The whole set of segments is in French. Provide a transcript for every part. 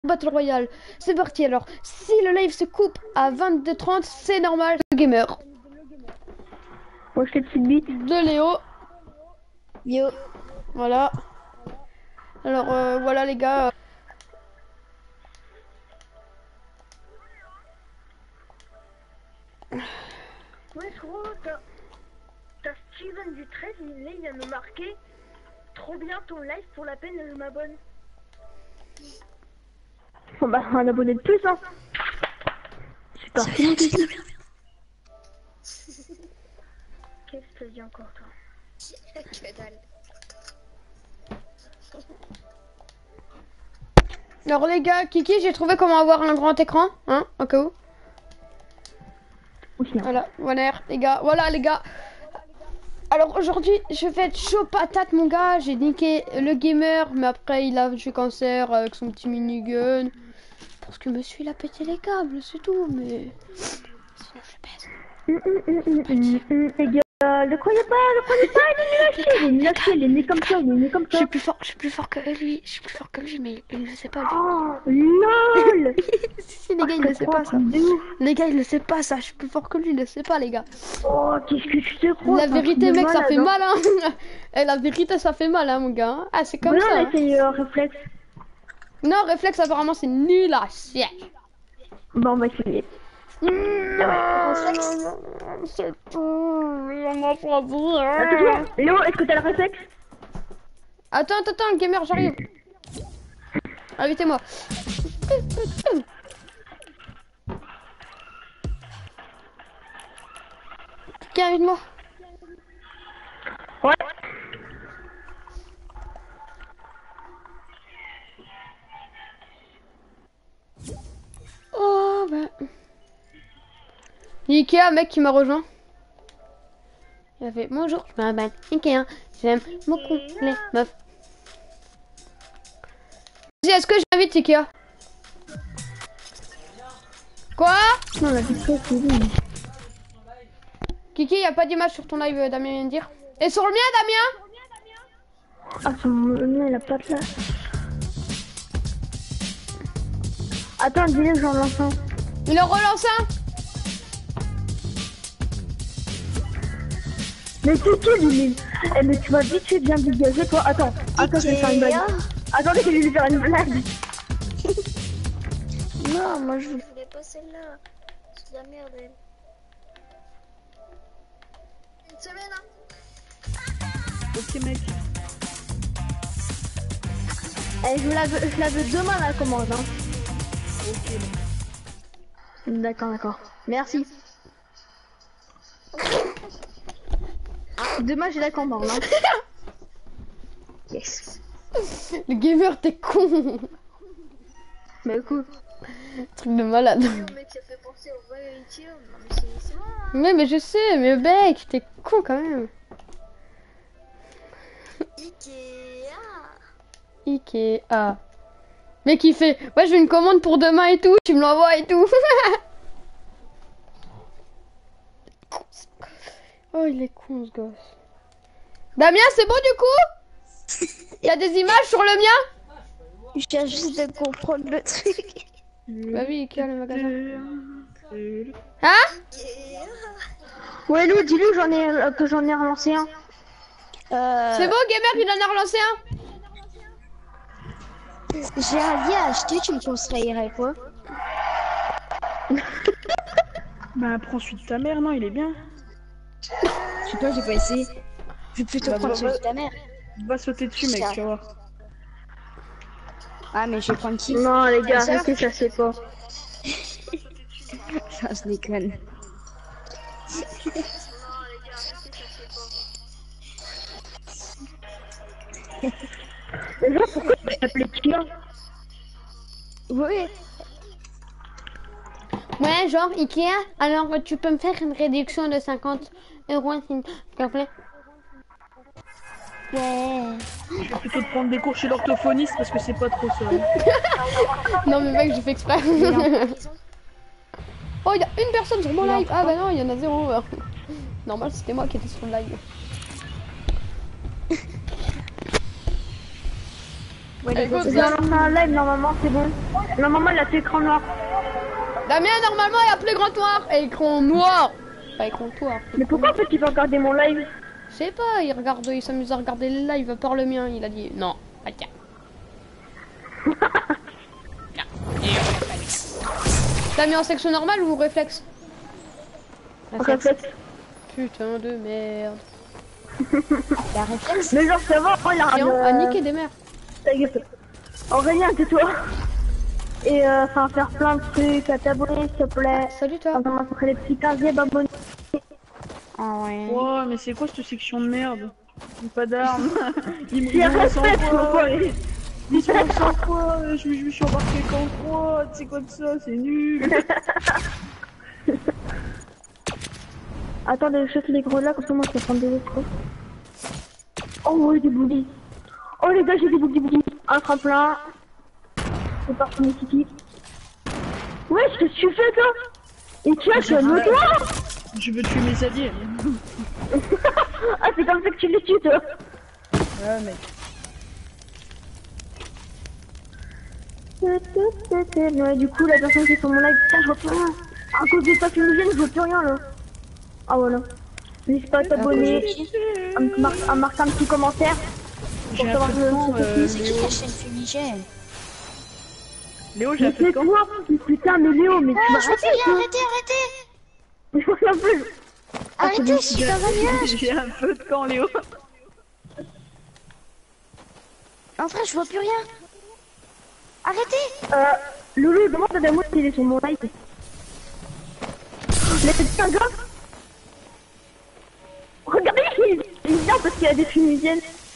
Battle Royale. C'est parti alors. Si le live se coupe à 22h30, c'est normal. Le gamer. Moi je fais petite bite. De Léo. Yo. Voilà. Alors voilà les gars. Ouais, je crois, t'as Steven du 13, il vient me marquer. Trop bien ton live, pour la peine, je m'abonne. Bon bah, un abonné de plus, hein. Super. Qu'est-ce que t'as dit encore, toi? Que dalle. Alors les gars, Kiki, j'ai trouvé comment avoir un grand écran, hein, au cas où. Voilà, voilà les gars, voilà les gars. Alors aujourd'hui, je vais être chaud patate mon gars. J'ai niqué le gamer, mais après il a du cancer avec son petit minigun. Parce que monsieur il a pété les câbles, c'est tout, mais sinon je baisse. Les gars, le croyez pas, il est nul à chier, il est né comme ça, il est né comme ça. Je suis plus fort que lui, mais il ne le sait pas lui. Oh, lol. Si les gars, il le sait pas ça. Les gars, il le sait pas ça, je suis plus fort que lui, il le sait pas les gars. Oh, qu'est-ce que tu te crois? La vérité mec, ça fait mal hein. Et la vérité ça fait mal hein mon gars. Ah c'est comme ça. On a essayé réflexe. Non, réflexe apparemment c'est nul à chier. Bon, on va essayer. C'est tout, on a choisi. Attends, Léo, est-ce que t'as le réflexe? Attends, gamer, j'arrive. Invitez-moi. Qui invite-moi? Ouais. Oh bah. Ikea, mec qui m'a rejoint. Il a fait bonjour, je m'appelle Ikea. J'aime beaucoup les meufs. Vas-y, est-ce que j'invite Ikea? Quoi? Non, la vidéo, c'est bon. Kiki, y a pas d'image sur ton live, Damien vient de dire. Et sur le mien, Damien? Ah, son mien, il a pas de place. Attends, dis-le que j'en lance un. Il en relance un? Mais c'est qui, lui? Eh, mais tu vas vite fait bien dégager, toi. Attends, je vais faire une blague. Attendez, je vais faire une blague. Non, moi je voulais pas celle-là. C'est de la merde, elle. Une semaine, hein. Ok, mec. Eh, je la veux demain, la commande, hein. Ok. D'accord. Merci. Demain, j'ai la commande, hein. Yes. Le gamer, t'es con. Mais écoute. Truc de malade. Mec, ça fait penser au vrai Ikea. Non, mais c'est bon, hein. Mais je sais, mais mec, t'es con quand même. Ikea. Mec, il fait, ouais, je veux une commande pour demain et tout, tu me l'envoies et tout. Oh, il est con ce gosse. Damien, c'est bon du coup? Il y a des images sur le mien? Je viens juste de comprendre le truc. Bah oui, Ikea le magasin. Hein? Ouais, Lou, dis-lui que j'en ai relancé un. C'est bon, gamer, il en a relancé un? J'ai un lien à acheter, tu me conseillerais quoi? Bah prends celui de ta mère, non il est bien. Je sais pas, j'ai pas essayé. Je vais plutôt prendre celui de ta mère. Va sauter dessus mec, tu vas voir. Ah mais je vais prendre qui? Non, les gars, arrêtez, ça c'est pas. Ça je déconne. Déjà, pourquoi tu t'appelais Kia? Oui. Ouais, genre Ikea, alors tu peux me faire une réduction de 50 €, s'il te plaît? Ouais. Je vais plutôt te prendre des cours chez l'orthophoniste parce que c'est pas trop ça. Non mais mec, j'ai fait exprès. Oh, il y a une personne sur mon live. Ah bah non, il y en a 0. Normal, c'était moi qui étais sur le live. Ouais, les Écoute, gars, J'ai lancé un live, normalement, c'est bon. Normalement, il a fait écran noir. Damien, normalement, il y a plus grand noir et écran noir. Pas écran noir. Mais pourquoi en fait, tu peux regarder mon live? Je sais pas, il s'amuse à regarder les lives à part le mien. Il a dit non. Ah, tiens. T'as mis en section normale ou réflexe? Réflexe. Putain de merde. la réflexe. Mais genre, ça va, oh, il a Tiens, à niquer des mères. Ta gueule. Aurélien, tais-toi. Et enfin, faire plein de trucs, à t'abonner, s'il te plaît. Salut toi. On va montrer les petits 15e abonnés. Ah ouais. Ouais, mais c'est quoi cette section de merde? J'ai pas d'armes. Ils Il y a me sont respect, quoi? mon Ils sont sans quoi? Je me suis embarqué qu'en 3, c'est quoi de ça? C'est nul. Attendez, je fais les gros là, comme ça moi je vais prendre des autres. Oh ouais, des boulis. Oh les gars, j'ai des boulis. Un tremplin. C'est parti, mes kiki. Ouais, qu'est-ce que tu fais toi? Et tu as, je suis un autre. Je veux tuer mes alliés. Ah, c'est comme ça que tu les tues toi. Ouais, mec. Ouais, du coup, la personne qui est sur mon live, putain, je vois plus rien. À cause des pas fumigènes, je vois plus rien là. Ah voilà. N'hésite pas à t'abonner, à marquer un petit commentaire. J'ai un savoir peu de temps, C'est qui Léo. la chaîne fumigène? Léo, j'ai Mais un peu de c'est temps. toi, putain, mais Léo, mais tu Ah, m'as je vois plus rien, arrêtez. Mais je vois plus. Arrêtez, si ça va bien. J'ai un peu de temps, Léo. En vrai, je vois plus rien. Arrêtez. Loulou, demande à Damo s'il est sur mon live. Mais c'est un gars. Regardez, il vient parce qu'il y a des fumigènes.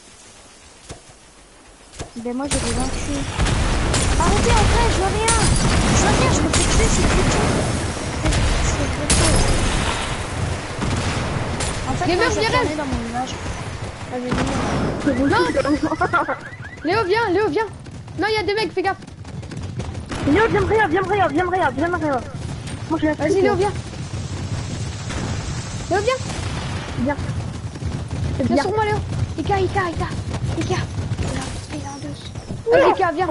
Ben moi, j'ai des vaincu. Arrêtez, en vrai, je vois rien. Je me fais tuer, c'est plus En fait, Les moi, meufs, je viens, regardais dans mon image. Léo, viens. Non, il y a des mecs, fais gaffe. Léo, viens me réa. Moi, je l'ai Vas-y, Léo, viens. Léo, viens. Viens. Viens sur moi, Léo. Ika. Il est en deux. Vas-y, Ika, viens.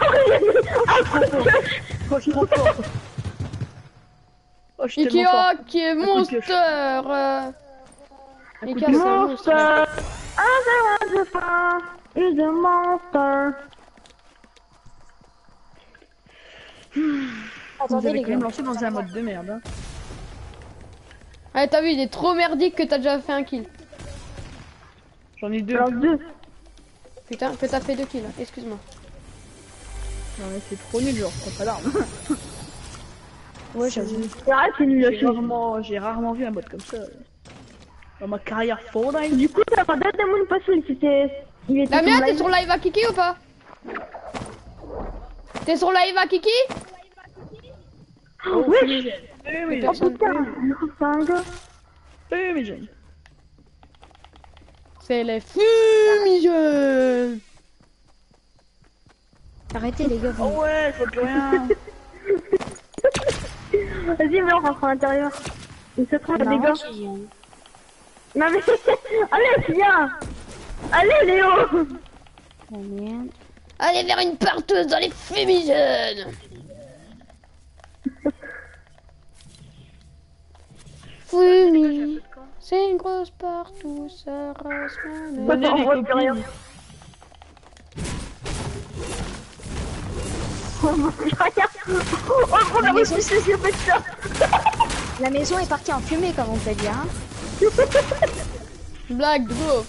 Oh, je suis trop fort. Oh, je suis tellement fort. Ikea qui est coup de monster. pioche. Un coup de Ika, pioche. c'est un monstre. Monster. I was a is a monster. Vous Attendez, avez les quand même gars. lancé dans un mode de merde. Hein. Ouais, t'as vu, il est trop merdique que t'as déjà fait un kill. J'en ai deux. Alors, deux. Putain, que t'as fait 2 kills. Excuse-moi. Non, mais c'est trop nul, genre, t'as pas d'armes. Ouais, j'avoue. Arrête, c'est nul à chier. J'ai rarement vu un mode comme ça. Dans ma carrière Fortnite. Du coup, ça va pas Damo pas il était Damien, sur t'es live. sur live à Kiki ou pas? T'es sur live à Kiki? Oh, wesh. Oui, Oh putain, c'est un gars. mais j'aime. C'est les fumigènes. Arrêtez, les gars. Oh ouais, je vois plus rien. Vas-y, mais on rentre à l'intérieur. Il se trouve, il y a des gars. Non mais, allez, viens. Allez, Léo. Oh merde. Allez vers une parteuse dans les fumigènes. Fumi, c'est une grosse partout, ça rase ma mère. Venez, On les voit plus rien. copines. On voit plus rien. Oh, on a reçu ces yeux, ça. La maison est partie en fumée, comme on peut dire. Hein. Blague de beauf.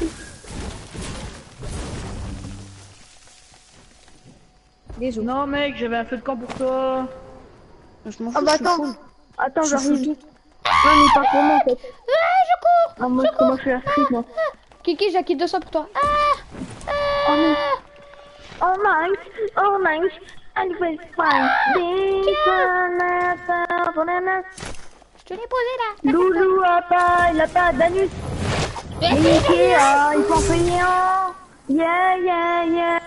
Désolé. Non, mec, j'avais un feu de camp pour toi. Je m'en fous, Ah bah je suis attends, full. attends, Je suis j'arrive. full. Non mais pas pour moi en fait. Ah, je cours. Ah, moi je fais la street moi. Kiki, j'ai acquis 200 pour toi. Oh non. Oh nice. And it's fine. Je te l'ai posé là. Loulou il a pas d'anus. Mickey, il faut en payer un. Yeah.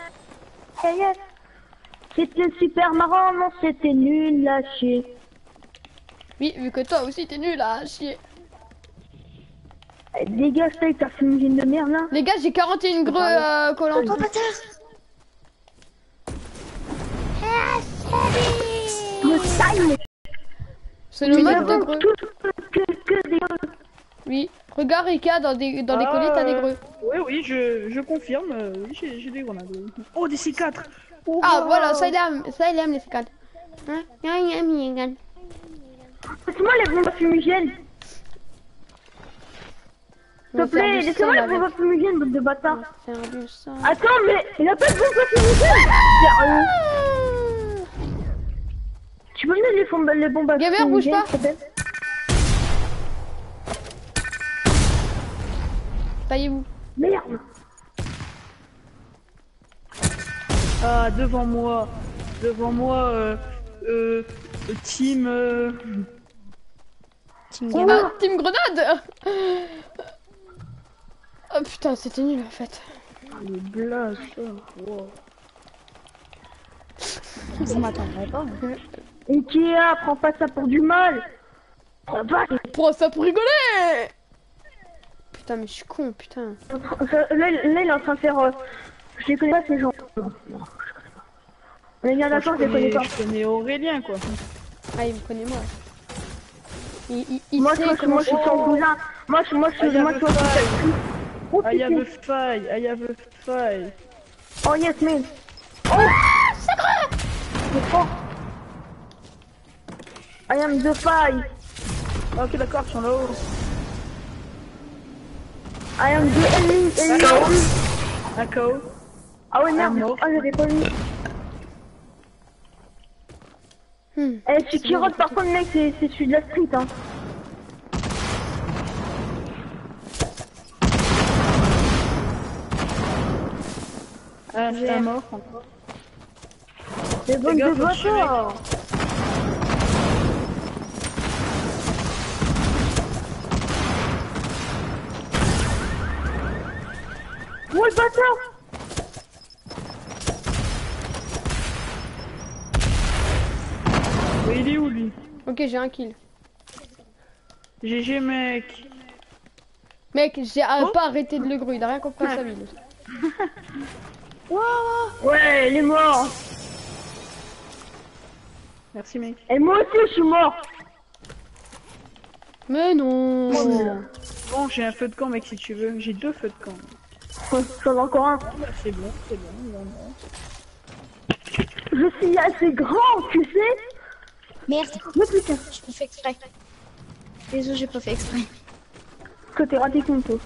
C'était super marrant, non c'était nul à chier. Oui, vu que toi aussi t'es nul à chier. Dégage ça avec ta fumigène de merde là. Les gars, j'ai 41 greux collants. Oh bâtard. time. C'est le Nous mode des avons greux. tous que des... Oui. Regarde Rika, dans les collines, t'as des greux. Oui, oui, je confirme. Oui, j'ai des grenades. Oh, des C4. Oh, Ah, wow. voilà, ça il aime les C4. Hein? Laisse-moi les bombes fumigènes. S'il te plaît, laissez-moi les bombes fumigènes, bande de bâtard. Faire du sang. Attends, mais il a pas de bombes fumigènes. Sérieux. Tu peux me donner les bombes Gamer, bouge fumigènes, pas. s'il te plaît? Taillez-vous. Merde. Ah, devant moi. Devant moi, team... Team Oh. Gamer. Ah, team grenade. Oh putain, c'était nul en fait. Les blagues, ça. Wow. Vous m'attendrez pas. Ikea, prends pas ça pour du mal. Ça va. Prends ça pour rigoler. Putain, mais je suis con, putain. Là, il est en train de faire... Je les connais pas ces gens. On est bien Moi, d'accord, je les connais pas. je connais Aurélien, quoi. Ah, il me connaît moi. Il Moi, sait je comment suis son cousin. Moi, je suis Oh, I have a putain. fight, I have a fight. Oh, yes, man. Oh, c'est fort. I am the fight. Ah, ok, d'accord, ils sont là-haut. I am the enemy. Un KO. Ah ouais, merde. mort. Ah, j'avais pas vu. Eh, celui qui rote, par contre, mec, c'est celui de la street, hein. Un mort, encore. C'est bon de gars, faut voir tuer, ça. Oh, le bâtard. Mais il est où, lui? Ok, j'ai un kill. GG, mec. Mec, j'ai pas arrêté de le grue, il a rien compris à sa vie. Ouais, il est mort. Merci, mec. Et moi aussi, je suis mort. Mais non. Bon, j'ai un feu de camp, mec, si tu veux. J'ai 2 feux de camp. J'en ai encore un. Bah, c'est bon, vraiment. Je suis assez grand, tu sais. Merde, Mais putain, j'ai pas fait exprès. Désolé, j'ai pas fait exprès. que t'es raté comme toi.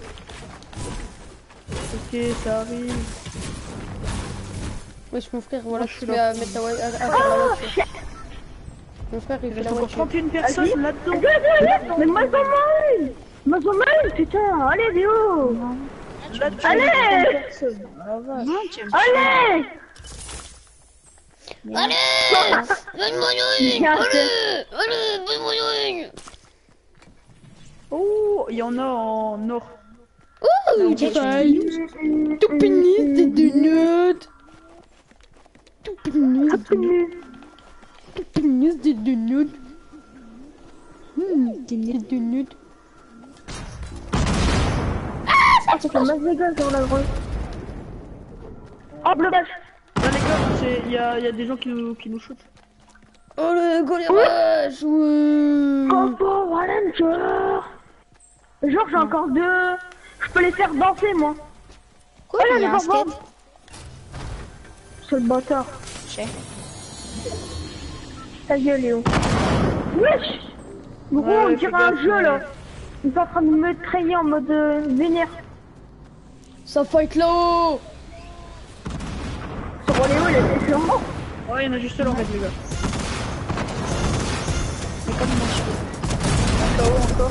Ok, ça arrive. Wesh, mon frère, voilà, Moi, je je suis vais là. mettre la à faire la voiture. Mon frère, il Il fait reste la encore voiture. 31 personnes là-dedans. Mais moi, j'en ai putain. Allez, Léo. Là-dedans, Allez. il reste 30 personnes. Ah, la vache. Non, tu Allez. Oh, il y en a en nord. Ouh, pareil. Tout pénis, des donuts. Tout pénis, tout pénis, des donuts. Des donuts. Ah, ça fait masse de gaz dans la grosse. Oh, blocage. Là, les gars, il y a des gens qui nous shootent. Oh le golérage, ouais. Compo Ranger. Genre, j'ai encore 2. Je peux les faire danser, moi. Quoi, Oh là, il y a les un bonbons. skate. C'est le bâtard. Je sais. Ta gueule, Léo. Wesh. Gros, Ouais, on fais dirait un gaffe, jeu, ouais. là. Il est en train de me traîner en mode vénère. Ça fight là-haut. Sur Léo, il est sûrement. Ouais, il y en a juste là en fait, les gars. C'est comme moi, je fais. Un KO encore.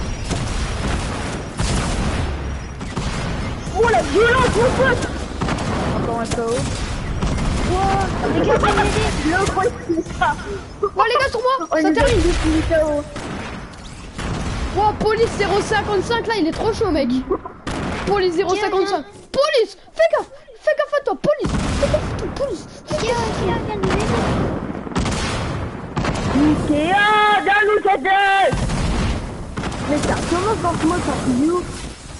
Oh, la violence, mon pote. Encore un KO. Les gars, viens m'aider. Le gros, il est pas. Oh les gars, sur moi, Oh, ça il termine. est KO. Oh, police 055 là, il est trop chaud, mec. Police 055. Police, fais gaffe à toi, police. Fais gaffe à toi, police. Viens, viens nous aider. Ikea, dans le cadet. Mais ça commence dans ce mode, ça fait ouf.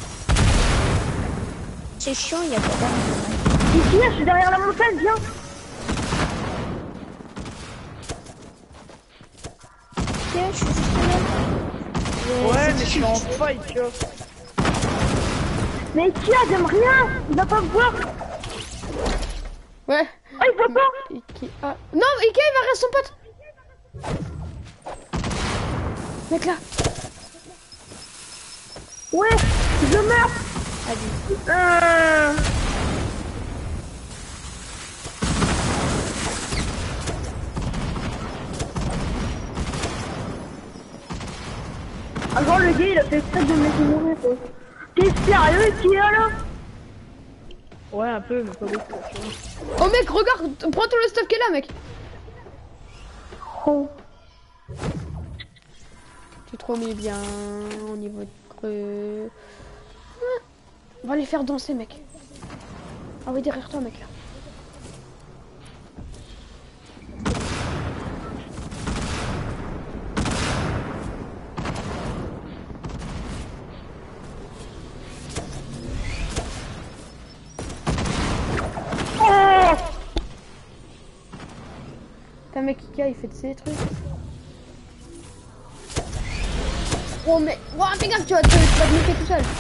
C'est chiant, il y a pas d'armes. Ikea, je suis derrière la montagne, viens. je suis juste là. Ouais, mais je suis en fight, tu vois. Mais qui a j'aime rien. Il va pas me voir. Ouais. Oh, il voit pas. Ikea. Non, Ikea, il va rester son pote. Mec là. Ouais, je meurs. Alors le gars il a fait exprès de me laisser mourir quoi. T'es sérieux qui est là? Ouais, un peu, mais pas beaucoup, tu vois. Oh mec, regarde, prends tout le stuff qui est là, mec. Oh. Tu trop mis bien au niveau de creux. On va les faire danser, mec. Ah oui, derrière toi, mec là. T'as un mec Ikea, il fait de ses trucs. Oh mais... Oh, fais gaffe, tu vas te niquer tout seul.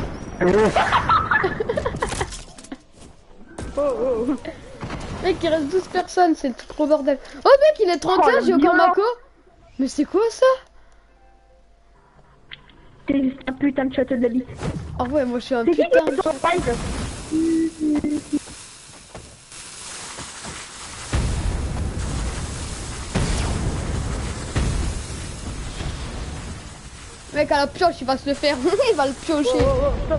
Oh. Mec, il reste 12 personnes, c'est trop bordel. Oh mec, il est 31, j'ai encore violence. Mako. Mais c'est quoi ça? T'es juste un putain de château de la bite. Ah ouais, moi je suis un C'est qui putain. qui est dans le fight? Mec, à la pioche, il va se le faire. Il va le piocher. Stop.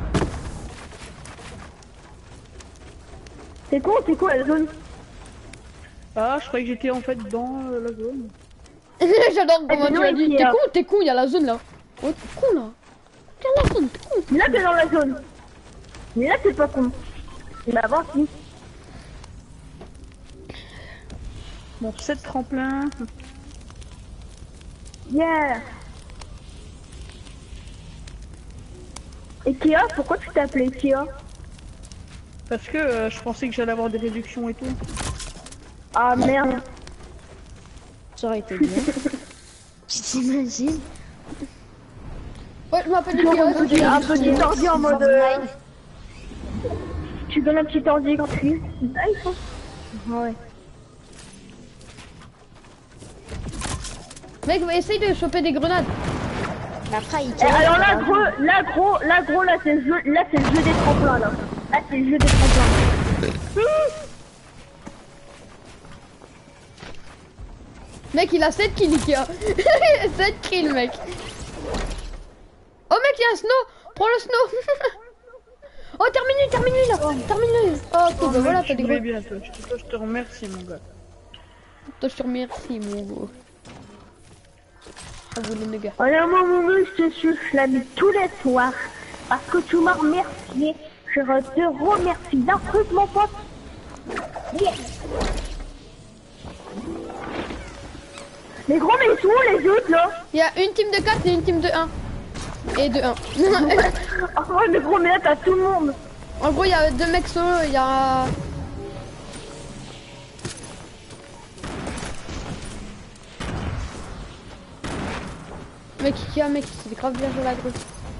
C'est quoi la zone? Ah, je croyais que j'étais en fait dans la zone. J'adore comment tu non, as dit. Ikea. T'es con, il y a la zone là. Oh, t'es con là. T'es la zone, t'es con. Mais là t'es dans la zone. Mais là t'es pas con. Mais avant si. Bon, 7 tremplins. Yeah. Ikea, pourquoi tu t'es appelé Ikea? Parce que je pensais que j'allais avoir des réductions et tout. Ah merde. Ça aurait été bien. Tu t'imagines? Ouais, je m'appelle Tu donnes Ikea. un petit ordi en mode... Tu donnes un petit ordi quand tu... Nice, hein. Ouais. Mec, essaye de choper des grenades. Mais après, Et alors là gros, là c'est le jeu des tremplins là. Là c'est le jeu des tremplins. Mec, il a 7 kills, Ikea. 7 kills, mec. Oh, mec, il y a un snow. Prends le snow. Oh, termine-lui là. Termine-lui. Oh, cool, bah voilà, t'as des gros. bien, toi. Je te remercie, mon gars. Toi, je te remercie, mon gros. Ah, vous les méga. Alors moi mon gars, je te souffle la nuit tous les soirs. Parce que tu m'as remercié. Je te remercie d'un truc mon pote. Yes. Mais gros, mais ils sont où les autres là? Il y a une team de 4 et une team de 1. Et de 1. Ah ouais mais gros, mais là t'as tout le monde. En gros, il y a 2 mecs solo, il y a... Mec, Ikea, mec, c'est grave bien joué la grue.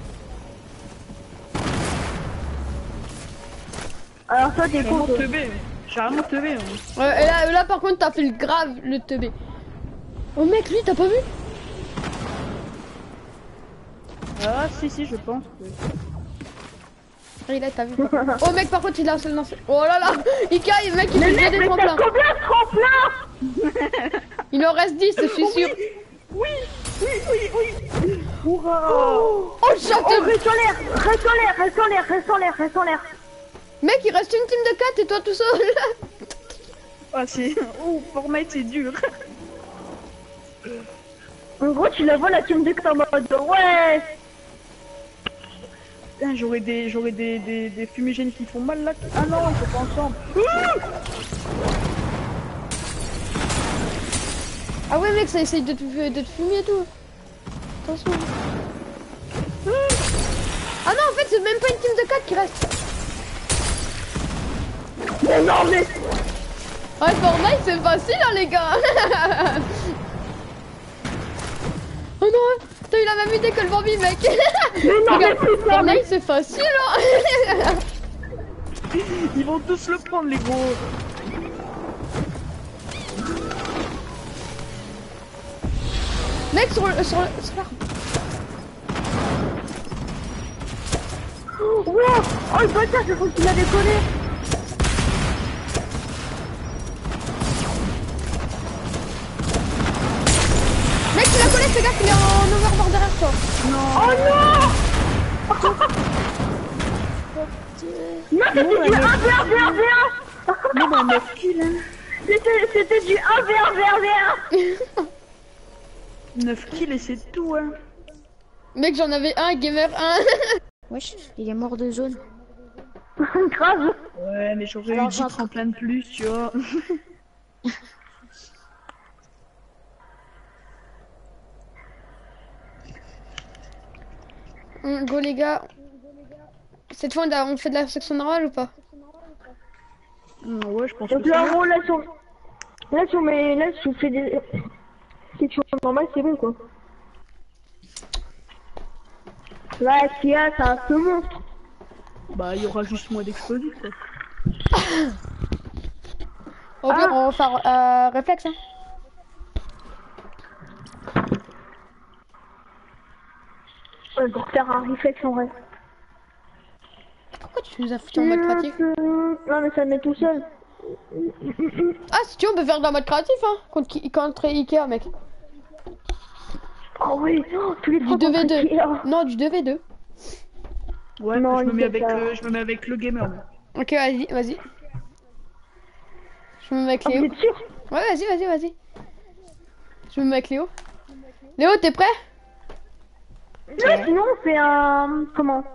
Alors toi t'es J'ai vraiment con toi. teubé. J'ai vraiment teubé. Hein. Ouais, et là, par contre, t'as fait le grave, le teubé. Oh mec, lui, t'as pas vu? Ah, si, je pense. Que... Ah, il a, t'as vu par contre. Oh mec, par contre, il a un seul lancé. Oh là là, Ikea, mec, il Mais fait mec, des mais t'as tremplins. combien de tremplins? Il en reste 10, je suis sûr. Oui. Hurrah. Oh, chante. Oh, reste en l'air. Mec, il reste une team de 4 et toi tout seul. Ah, c'est... Oh, Fortnite, c'est dur. En gros tu la vois la team de en mode ouais. Putain, j'aurais des fumigènes qui font mal là. Ah non, ils sont pas ensemble. Ah ouais mec, ça essaye de te fumer et tout. Attention. Ah non, en fait, c'est même pas une team de 4 qui reste. Mais non mais. Ouais, Fortnite, c'est facile, hein, les gars. Oh non, t'as eu la même idée que le Bambi, mec. Mais non, mais Regarde, putain, mais... Fortnite, c'est facile, hein. Ils vont tous le prendre, les gros. Mec, sur l'arbre. Ouais. Oh, le bâtard, je crois qu'il a décollé. Mec, tu l'as collé, ce gars, il est en overboard derrière toi. Oh non. Non, c'était du 1v1v1v1. Non, mais 9 kills, hein. C'était du 1v1v1v1. 9 kills et c'est tout, hein. Mec, j'en avais un, gamer 1. Wesh, il est mort de zone. Grave. Ouais, mais j'aurais eu Alors, 10 j'en- tremplins de plus, tu vois. Go les gars. Cette fois on fait de la section normale ou pas? Ouais, je pense Donc que là, c'est en gros, là, si on fait des sections normales, c'est bon, quoi. Là, qu'il y a, c'est un peu monstre. Bah, il y aura juste moins d'explosifs, quoi. Au pire, on va faire réflexe, hein. Ouais, pour faire un réflexe en vrai. Pourquoi tu nous as foutu en mode créatif? Non, mais ça le met tout seul. Ah, si tu veux, on peut faire de la mode créatif, hein. Contre Ikea, mec. Oh oui, oh, tous les Du trois contre 2v2. Ikea. Non, du 2v2. Ouais, Non, je me mets il fait avec, ça. je me mets avec le gamer. moi. Ok, vas-y, vas-y. Je me mets avec Oh, vous Léo. êtes sûr? Ouais, vas-y. Je me mets avec Léo. Léo, t'es prêt? Ouais, sinon on fait un... Comment?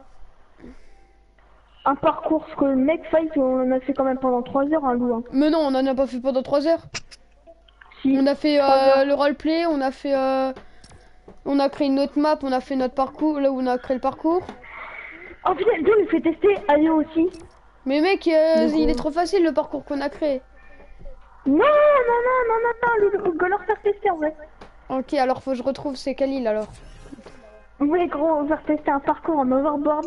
Un parcours, parce que le mec fight, on en a fait quand même pendant 3 heures, un loup. Hein. Mais non, on en a pas fait pendant 3 heures. Si. On a fait 3 heures. le roleplay, on a fait... on a créé une autre map, on a fait notre parcours, là où on a créé le parcours. Oh putain, Dieu, il fait tester Ayo aussi. Mais mec, il est trop facile le parcours qu'on a créé. Non, le go leur faire tester en vrai. Ok, alors faut que je retrouve c'est quelle île alors. Oui, gros, on va faire tester un parcours en overboard.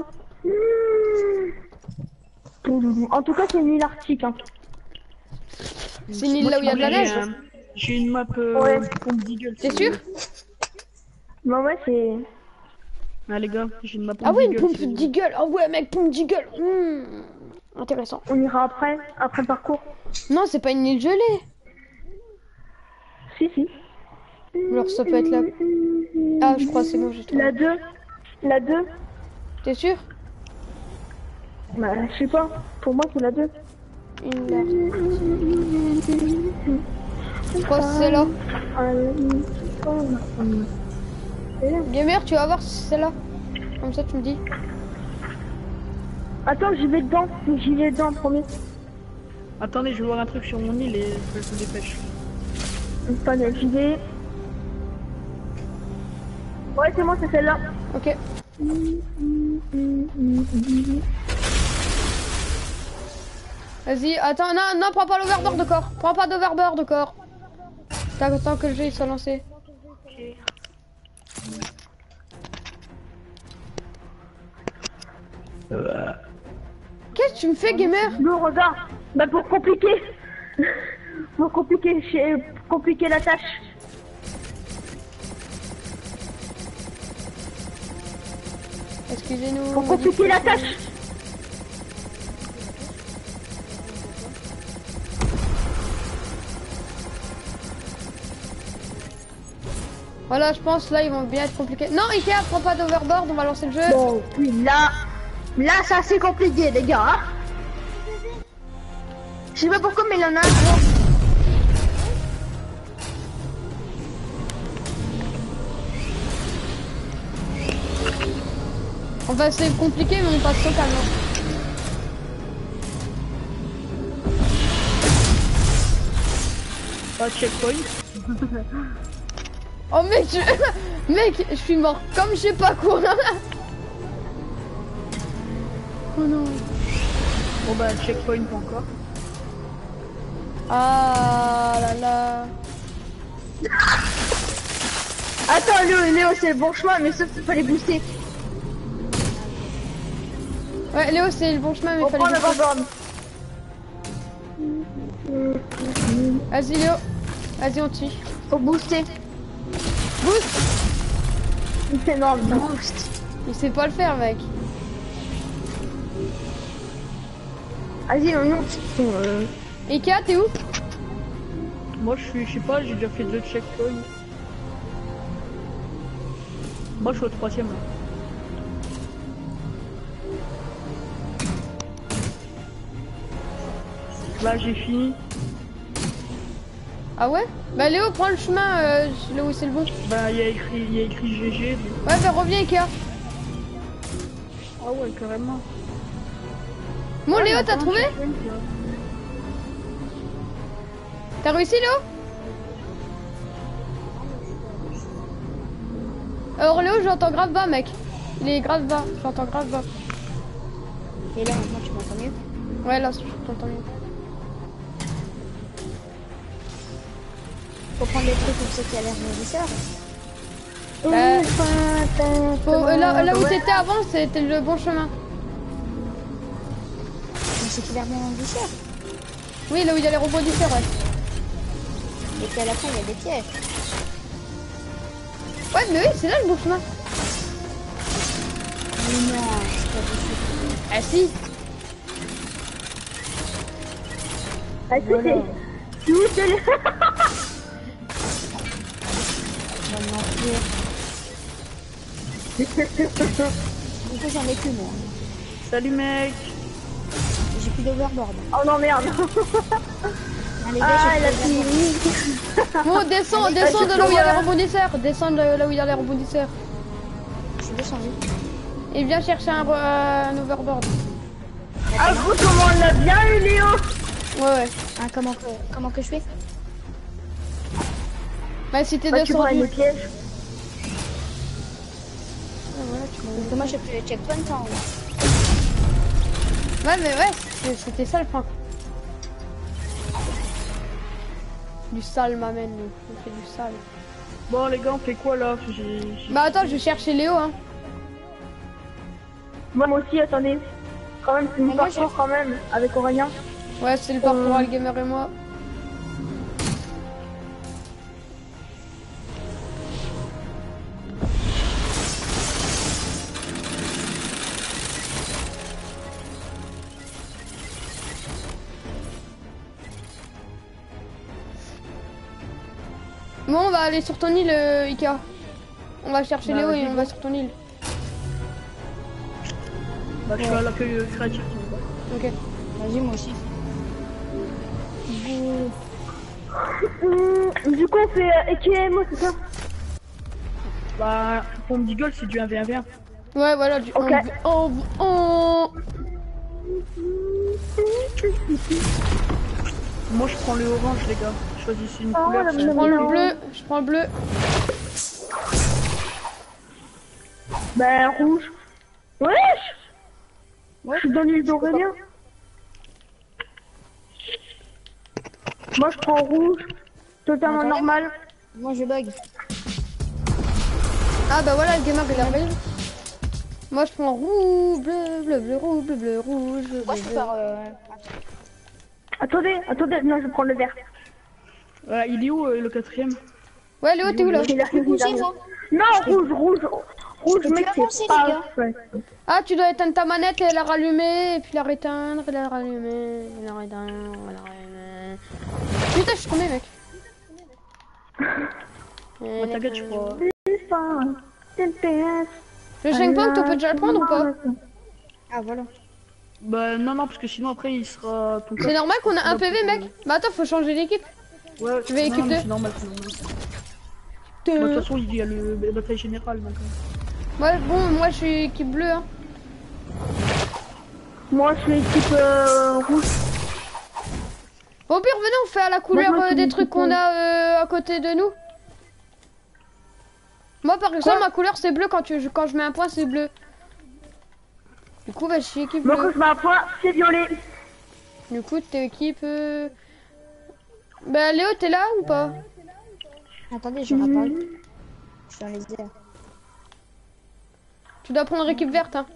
En tout cas, c'est une île arctique. Hein. C'est une île Moi, là où il y a de la j'ai neige. J'ai une map Ouais. pompe d'Eagle. T'es sûr? Bah ouais, c'est... Ah, les gars, j'ai une map pompe Ah ouais, une d'Eagle, pompe si vous voulez. d'Eagle. Ah ouais, mec, pompe d'Eagle. Intéressant. On ira après le parcours. Non, c'est pas une île gelée. Si. Alors ça peut être là. Ah, je crois c'est bon, j'ai trouvé. La 2. T'es sûr? Bah, je sais pas. Pour moi, c'est la 2. Une là. Je crois que c'est là. Gamer, tu vas voir si c'est là. Comme ça, tu me dis. Attends, j'y vais dedans en premier. Attendez, je vais voir un truc sur mon île et je me dépêche. Pas de j'y vais. Ouais, c'est moi, c'est celle-là. Ok. Vas-y, attends, non, prends pas l'overboard de corps. Prends pas d'overboard de corps. T'attends que le jeu il soit lancé. Qu'est-ce que tu me fais, gamer? Non, regarde. Bah, pour compliquer. Pour compliquer la tâche. Excusez-nous. Pour compliquer la tâche. Voilà, je pense là ils vont bien être compliqués. Non, Ikea, prends pas d'overboard, on va lancer le jeu. Bon, puis là c'est assez compliqué, les gars. Hein. Je sais pas pourquoi, mais il y en a un gros. Enfin, c'est compliqué, mais on passe au calme. Pas de checkpoint. Oh mec, mec, je suis mort comme je sais pas quoi. Oh non. Bon bah, checkpoint pas encore. Ah là là. Attends, Léo, c'est le bon chemin, mais sauf qu'il fallait booster. Ouais, Léo, c'est le bon chemin, mais On il prend fallait... le borne. Vas-y, Léo. Vas-y, on tue. Faut booster. Boost. C'est énorme, boost. Il sait pas le faire, mec. Vas-y, on monte. Ika, t'es où? Moi je sais pas, j'ai déjà fait 2 checkpoints. Moi je suis au 3ème là. Là j'ai fini. Ah ouais? Bah Léo, prends le chemin là où c'est le bon. Bah il y a écrit GG. Donc... Ouais, bah reviens, Ika. Ah ouais carrément. Bon, Ouais, Léo, il y a t'as plein de trouvé? checkpoints, là. T'as réussi, Léo? Alors Léo, j'entends grave bas, mec. Il est grave bas, j'entends grave bas. Et là, maintenant, tu m'entends mieux? Ouais, là, je t'entends mieux. Faut prendre des trucs comme ça qui a l'air nourrisseur. Là où t'étais avant, c'était le bon chemin. Mais c'est qui a l'air nourrisseur. Oui, là où il y a les rebondisseurs, ouais. Et puis à la fin, il y a des pièges. Ouais, mais oui, c'est là le bon chemin. Mais non, c'est pas possible. Ah si. Ah, Voilà. Tu où t'es là? On va mentir. Du coup, j'en ai plus, moi. Salut mec. J'ai plus d'overboard. Oh non, merde. Allez, gars, Ah, j'ai elle a plus d'overboard. fini. Bon, descends de là où il y a les rebondisseurs. Descends de là où il y a les rebondisseurs. Je suis descendu. Et viens chercher un overboard. Ah, gros, comment on l'a bien eu, Léo? Ouais. Ah, comment que je fais? Bah si t'es Bah, tu prends descendu. les pièges. Parce que moi, j'ai plus les checkpoints en haut. Ouais, mais ouais, c'était ça le point. Du sale m'amène, on fait du sale. Bon les gars on fait quoi là? Bah attends, je vais chercher Léo, hein. Moi aussi, attendez. Quand même, c'est mon Mais moi, parcours quand même, avec Aurélien. Ouais, c'est le parcours Al Gamer et moi. Bon, on va aller sur ton île, Ika. On va chercher Bah, Léo et vas-y, on go. va sur ton île. Bah je suis à l'accueil créatif. Ok. Vas-y, moi aussi. Du coup, on fait EKMO, c'est ça? Bah pour me gueule c'est du 1v1v1. Ouais, voilà, Ok. Moi je prends le orange les gars. Choisissez une Ah, couleur. la c'est- Je prends le bleu, je prends le bleu. Ben, rouge. Wesh! Je suis dans l'île d'Aurélien. Moi, je prends rouge. Totalement Attendez. normal. Moi, je bug. Ah bah voilà, le gamer il arrive. Moi je prends rouge, bleu, rouge, bleu, rouge. Moi, je peux faire... Attendez, non, je prends le vert. Il est où le 4ème? Ouais, Léo, t'es où là? Il a peux pousser, moi. Non, rouge, peux mec, plus avancer, c'est les pas gars. fait. Ah, tu dois éteindre ta manette et la rallumer, et puis la réteindre, et la rallumer, et la réteindre, et la rallumer. Putain, je suis tombé, mec. Ouais, t'inquiète je crois. Le checkpoint, on peut déjà le prendre ou pas? Ah, voilà. Bah non parce que sinon après il sera ton C'est normal qu'on a un PV, mec. Bah attends, faut changer d'équipe. Ouais, Tu veux équipe non, mais deux c'est normal, c'est normal. Bah, de toute façon il y a la bataille générale donc. Ouais, bon, moi je suis équipe bleue, hein. Moi, je suis équipe rouge. Bon, au pire, venez, on fait à la couleur Moi, je suis des équipe trucs qu'on a à côté de nous. Moi, par exemple, ma couleur c'est bleu. Quand je mets un point, c'est bleu. Du coup, bah, je suis équipe Moi, quand bleue. je mets un point, c'est violet. Du coup, t'es équipe. Bah, Léo, t'es là ou pas? Attendez, je rappelle. Je suis dans les airs. Tu dois prendre équipe verte, hein.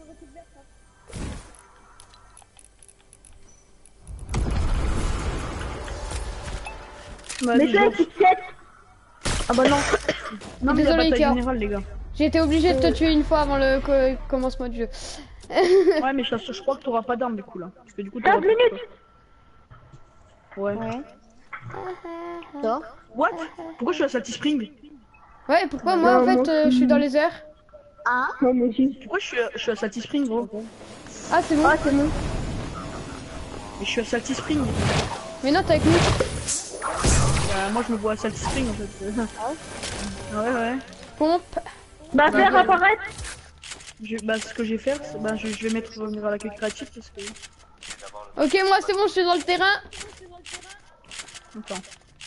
Mais toi, tu te sais. Ah bah non. Non, mais la Désolé, bataille Ikea. générale, les gars. J'ai été obligé de te tuer une fois avant le commencement du jeu. Ouais, mais je crois que t'auras pas d'armes, du coup, là. Parce que du coup, 15 t'auras minutes. Ouais. Ouais. Toi? What? Pourquoi je suis à Salty Spring? Ouais, pourquoi moi en fait je suis dans les airs? Ah? Non, moi aussi. Pourquoi je suis à Salty Spring, gros? Ah, c'est bon. Ah, c'est bon. Mais je suis à Salty Spring. Mais non, t'es avec nous. Moi, je me vois à Salty Spring, en fait. Ouais, ouais. Pompe. Bah, faire apparaître. Bah, ce que je vais faire, je vais mettre vers la queue créative parce que. Ok, moi c'est bon, je suis dans le terrain. Attends.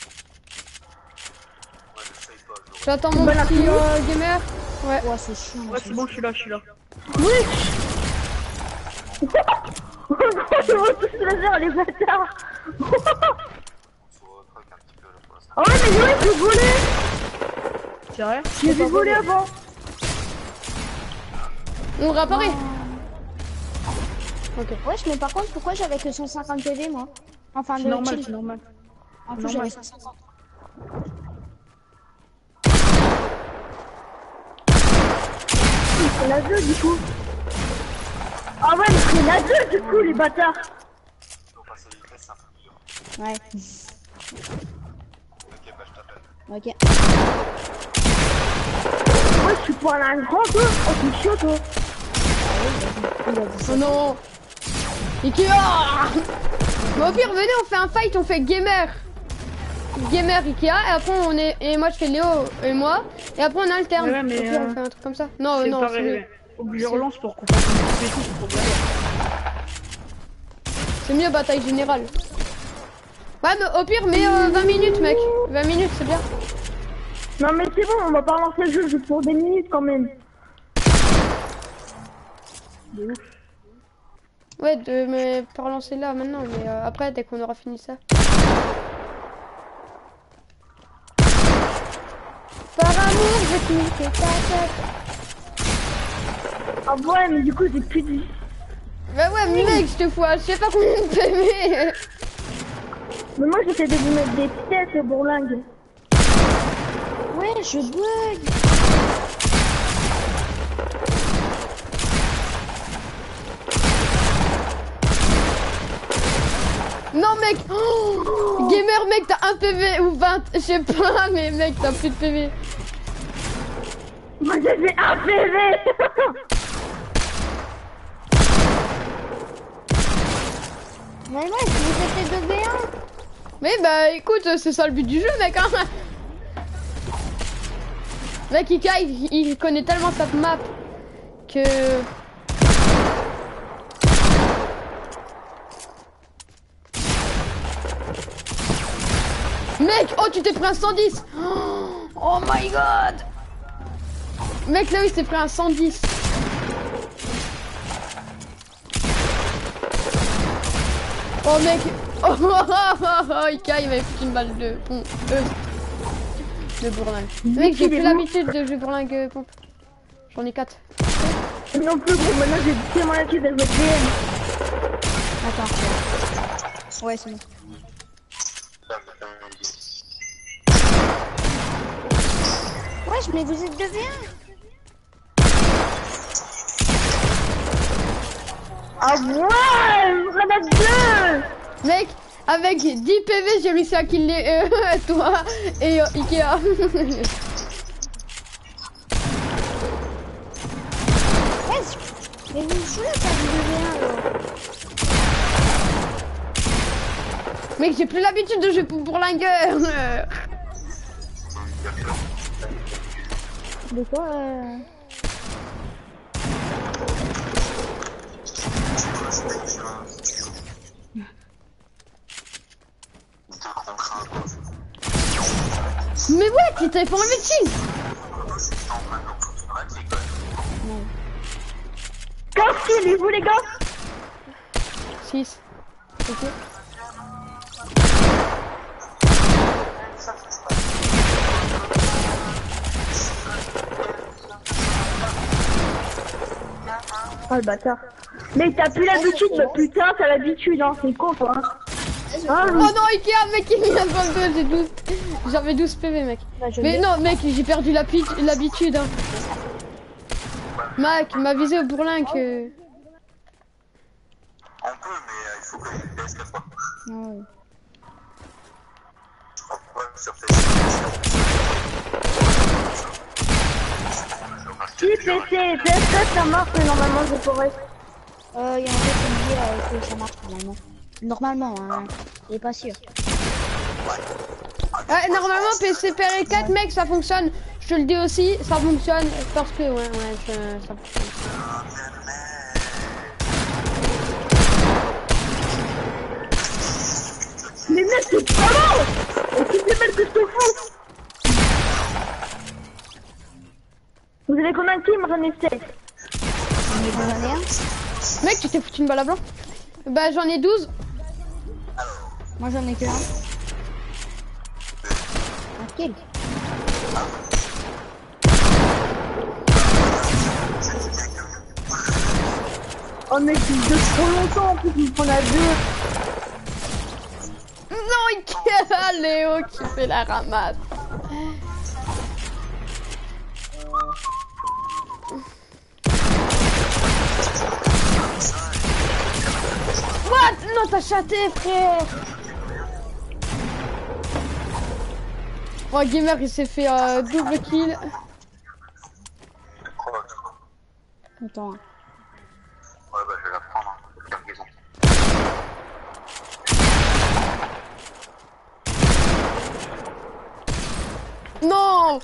J'attends mon petit gamer. Ouais. Ouais, c'est chiant. Ouais, c'est bon, je suis là, je suis là. Oui. Ils vont tous laser, les bâtards. Ah ouais, mais ouais, j'ai volé. C'est vrai? J'ai vu voler avant. On réapparaît. Ok. Wesh, mais par contre, pourquoi j'avais que 150 PV, moi? Enfin, C'est de normal, kill. c'est normal. En plus, normal. j'avais 150. C'est la 2 du coup. Ah ouais, mais c'est la 2 du coup, les bâtards. Ouais. Ok. Ouais, tu parles à un grand toi. Oh, t'es chaud toi. Oh non. Ikea. Bon, au pire, venez, on fait un fight, on fait gamer. Gamer Ikea, et après on est. Et moi je fais Léo et moi. Et après on alterne. Ouais, mais, Au pire, on fait un truc comme ça. Non, C'est non, pareil, c'est ouais. Faut que je relance pour qu'on fasse une petite bêtise pour bien. c'est mieux bataille générale. Ouais, mais au pire, mais 20 minutes, mec. 20 minutes, c'est bien. Non mais c'est bon, on va pas lancer le jeu juste pour des minutes quand même. Ouais, mais pas relancer là maintenant, mais après, dès qu'on aura fini ça. Par amour, je te nique ta tête. Ah ouais, mais du coup j'ai plus de... Bah ouais, mais mec, je te fous, je sais pas combien de PV. Mais moi j'essaie de vous mettre des têtes bourlingues. Ouais, je bug. Non, mec. Oh, gamer, mec, t'as un PV ou 20, je sais pas, mais mec, t'as plus de PV. Moi j'ai fait un PV. Mais ouais, vous êtes les 2v1. Mais bah écoute, c'est ça le but du jeu, mec, hein. Mec, Ika, il connaît tellement cette map que... Mec, oh, tu t'es pris un 110. Oh my god. Mec, là, il s'est pris un 110. Oh, mec. Oh, oh, oh, oh, Ika, il m'avait foutu une balle de pompe. De bourlingue. Mec, j'ai plus l'habitude de jouer bourlingue pompe. J'en ai 4. Non plus gros, maintenant j'ai tellement l'habitude de jouer DM. Attends. Ouais, c'est bon. Wesh, mais vous êtes 2v1. Ah ouais, on a deux. Mec, avec 10 PV, j'ai réussi à killer toi et Ikea. Wesh, mais vous jouez pas du 2v1 alors. Mec, j'ai plus l'habitude de jouer pour bourlingueur. De quoi Mais ouais, tu t'avais pas enlevé de cheese. Cassez-les-vous les gars. 6. Ok. Oh le bâtard. Mec, t'as plus l'habitude, mais putain, t'as l'habitude, hein, c'est con, toi. Hein. Ah, Oh non, Ikea, mec, il m'a dans le dos, j'ai 12... J'avais 12 PV, mec. Bah, je Mais l'ai. non, mec, j'ai perdu l'habitude, hein. Mec, il m'a visé au bourlingue. On peut, mais il faut que les PS4 fois. Ah ouais. Ouais, sur PS4. Si, PC, PS4, ça marche, mais normalement, je pourrais. Il y a un mec qui me dit que ça marche normalement. Normalement, hein. Il est pas sûr. Ouais, normalement, PC PR4, mec, ça fonctionne. Je te le dis aussi, ça fonctionne parce que, ça fonctionne. Mais mec, c'est pas bon. Et tu sais même que je te fous. Vous avez combien de kills? Moi, j'en ai 7. J'en ai un. Mec, tu t'es foutu une balle à blanc? Bah, j'en ai 12. Moi j'en ai que un. Un kill. Oh mec, il de trop longtemps en plus, il me prend à 2. Non, Ikea, Léo qui fait la ramasse. What? Non, t'as chaté, frère. Oh, Gamer, il s'est fait double kill. Attends. Ouais, bah je vais la prendre, hein. Cargaison. Non.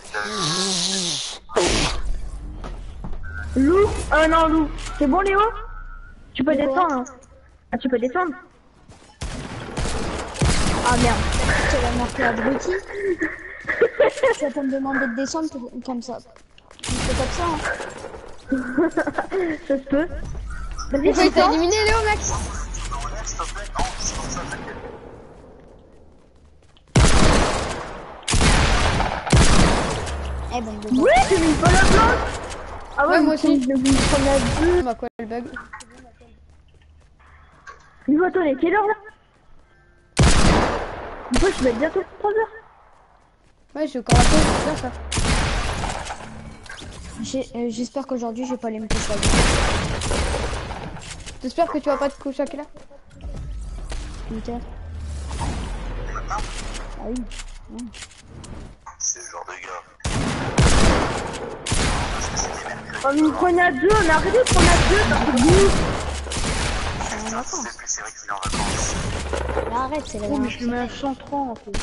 Lou? Non, Lou. C'est bon, Léo? Tu peux descendre, hein. Ah, tu peux descendre? Ah merde. Tu vas marquer abruti. Tu vas pas me demander de descendre comme ça. C'est comme ça, hein. Ça se peut. Vas-y, Pourquoi il t'a descends. éliminé, Léo, mec? S'il te plaît, non, c'est pour ça, t'inquiète. Eh ben, dedans. Oui, j'ai mis une balle à blanc. Ah ouais, Ouais, moi aussi. Je me prenais à 2. Bah quoi, le bug? Niveau, attends, il est quelle heure là? Moi, je vais être bientôt 3 heures. Ouais, j'ai encore la pause, c'est bien ça. J'espère qu'aujourd'hui je vais pas aller me coucher à J'espère que tu vas pas te coucher à quelle heure? 8 heures. Ah oui. C'est le genre de gars. Oh, mais il me prenait à 2. On a arrêté de prendre à 2 parce que vous. C'est en vacances. C'est plus, c'est vrai qu'il est en vacances. Là, arrête, c'est la Oh, mais dernière. je le mets à 130 en fait.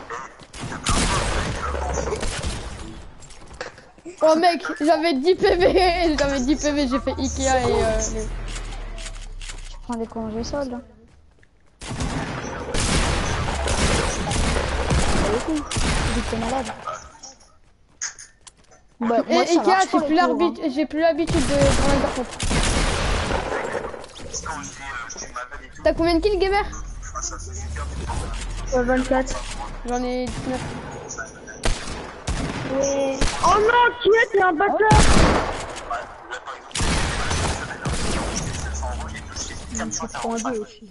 Oh mec, j'avais 10 PV, j'avais 10 PV, j'ai fait Ikea et Je prends des congés soldes. Tu dis que t'es malade. Bah, et moi, ça Ikea, marche pas, les cours, hein. j'ai plus l'habitude de prendre un garçon. Quand je dis malade et tout, T'as combien de kills, Gamer? ça c'est super. Ouais, 24. J'en ai 19. Ouais. Oh non, qui est? T'es un bâtard. Je prends deux aussi.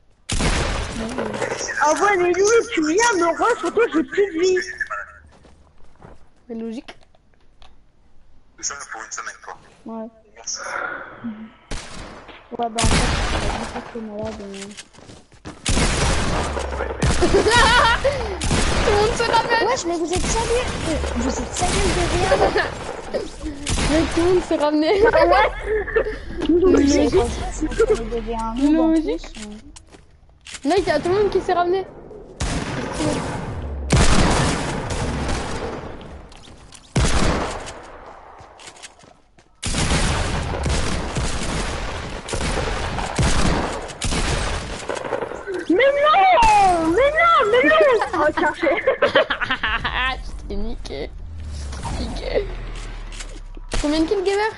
Ah ouais, mais lui, tu viens me rush, surtout j'ai plus de vie. C'est logique. Ça pour une semaine, quoi. Ouais. Merci. Ouais, bah en fait, je suis malade. Tout le monde se ramène. Wesh, mais vous êtes sérieux? Vous êtes sérieux de rien? Mec, tout le monde s'est ramené. Logique. Logique. Mec, y'a tout le monde qui s'est ramené. Mais non! Mais non! Mais non! Oh, chercher. Tu t'es niqué. Niqué. Combien de kills, Gamer?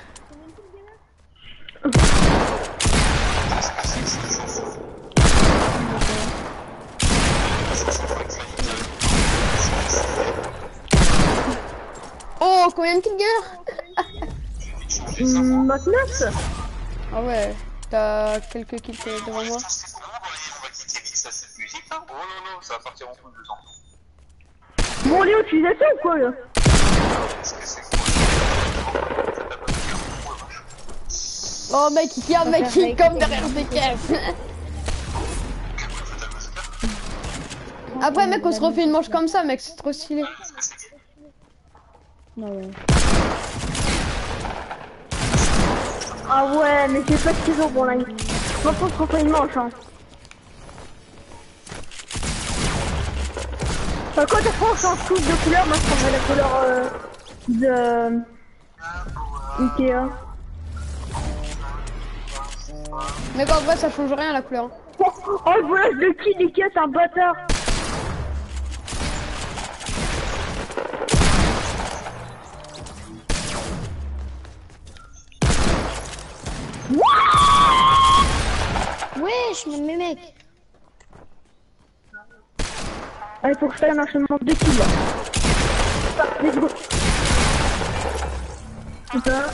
Oh, combien de kills, Gamer? 29? Ah ouais, t'as quelques kills devant moi. On va quitter vite cette musique là. Oh non, non, ça va partir en couille 2 ans. Bon, Léo, tu les as fait ou quoi, là? Parce que c'est quoi? Oh mec, il y a un mec qui comme derrière des caisses. Après mec, on se refait une manche comme ça mec, c'est trop stylé. Non, ouais. Ah ouais, mais j'ai pas de ciseaux pour la nuit. Moi, on se refait une manche, hein. Enfin, quand on change tous de couleur, moi je prendrais la couleur de Ikea. Mec en vrai ça change rien la couleur. Oh, le volage de qui Ikea, c'est un bâtard. Wesh, mais mec. Allez, faut que je fasse un enchaînement de kills là. Let's go. Putain.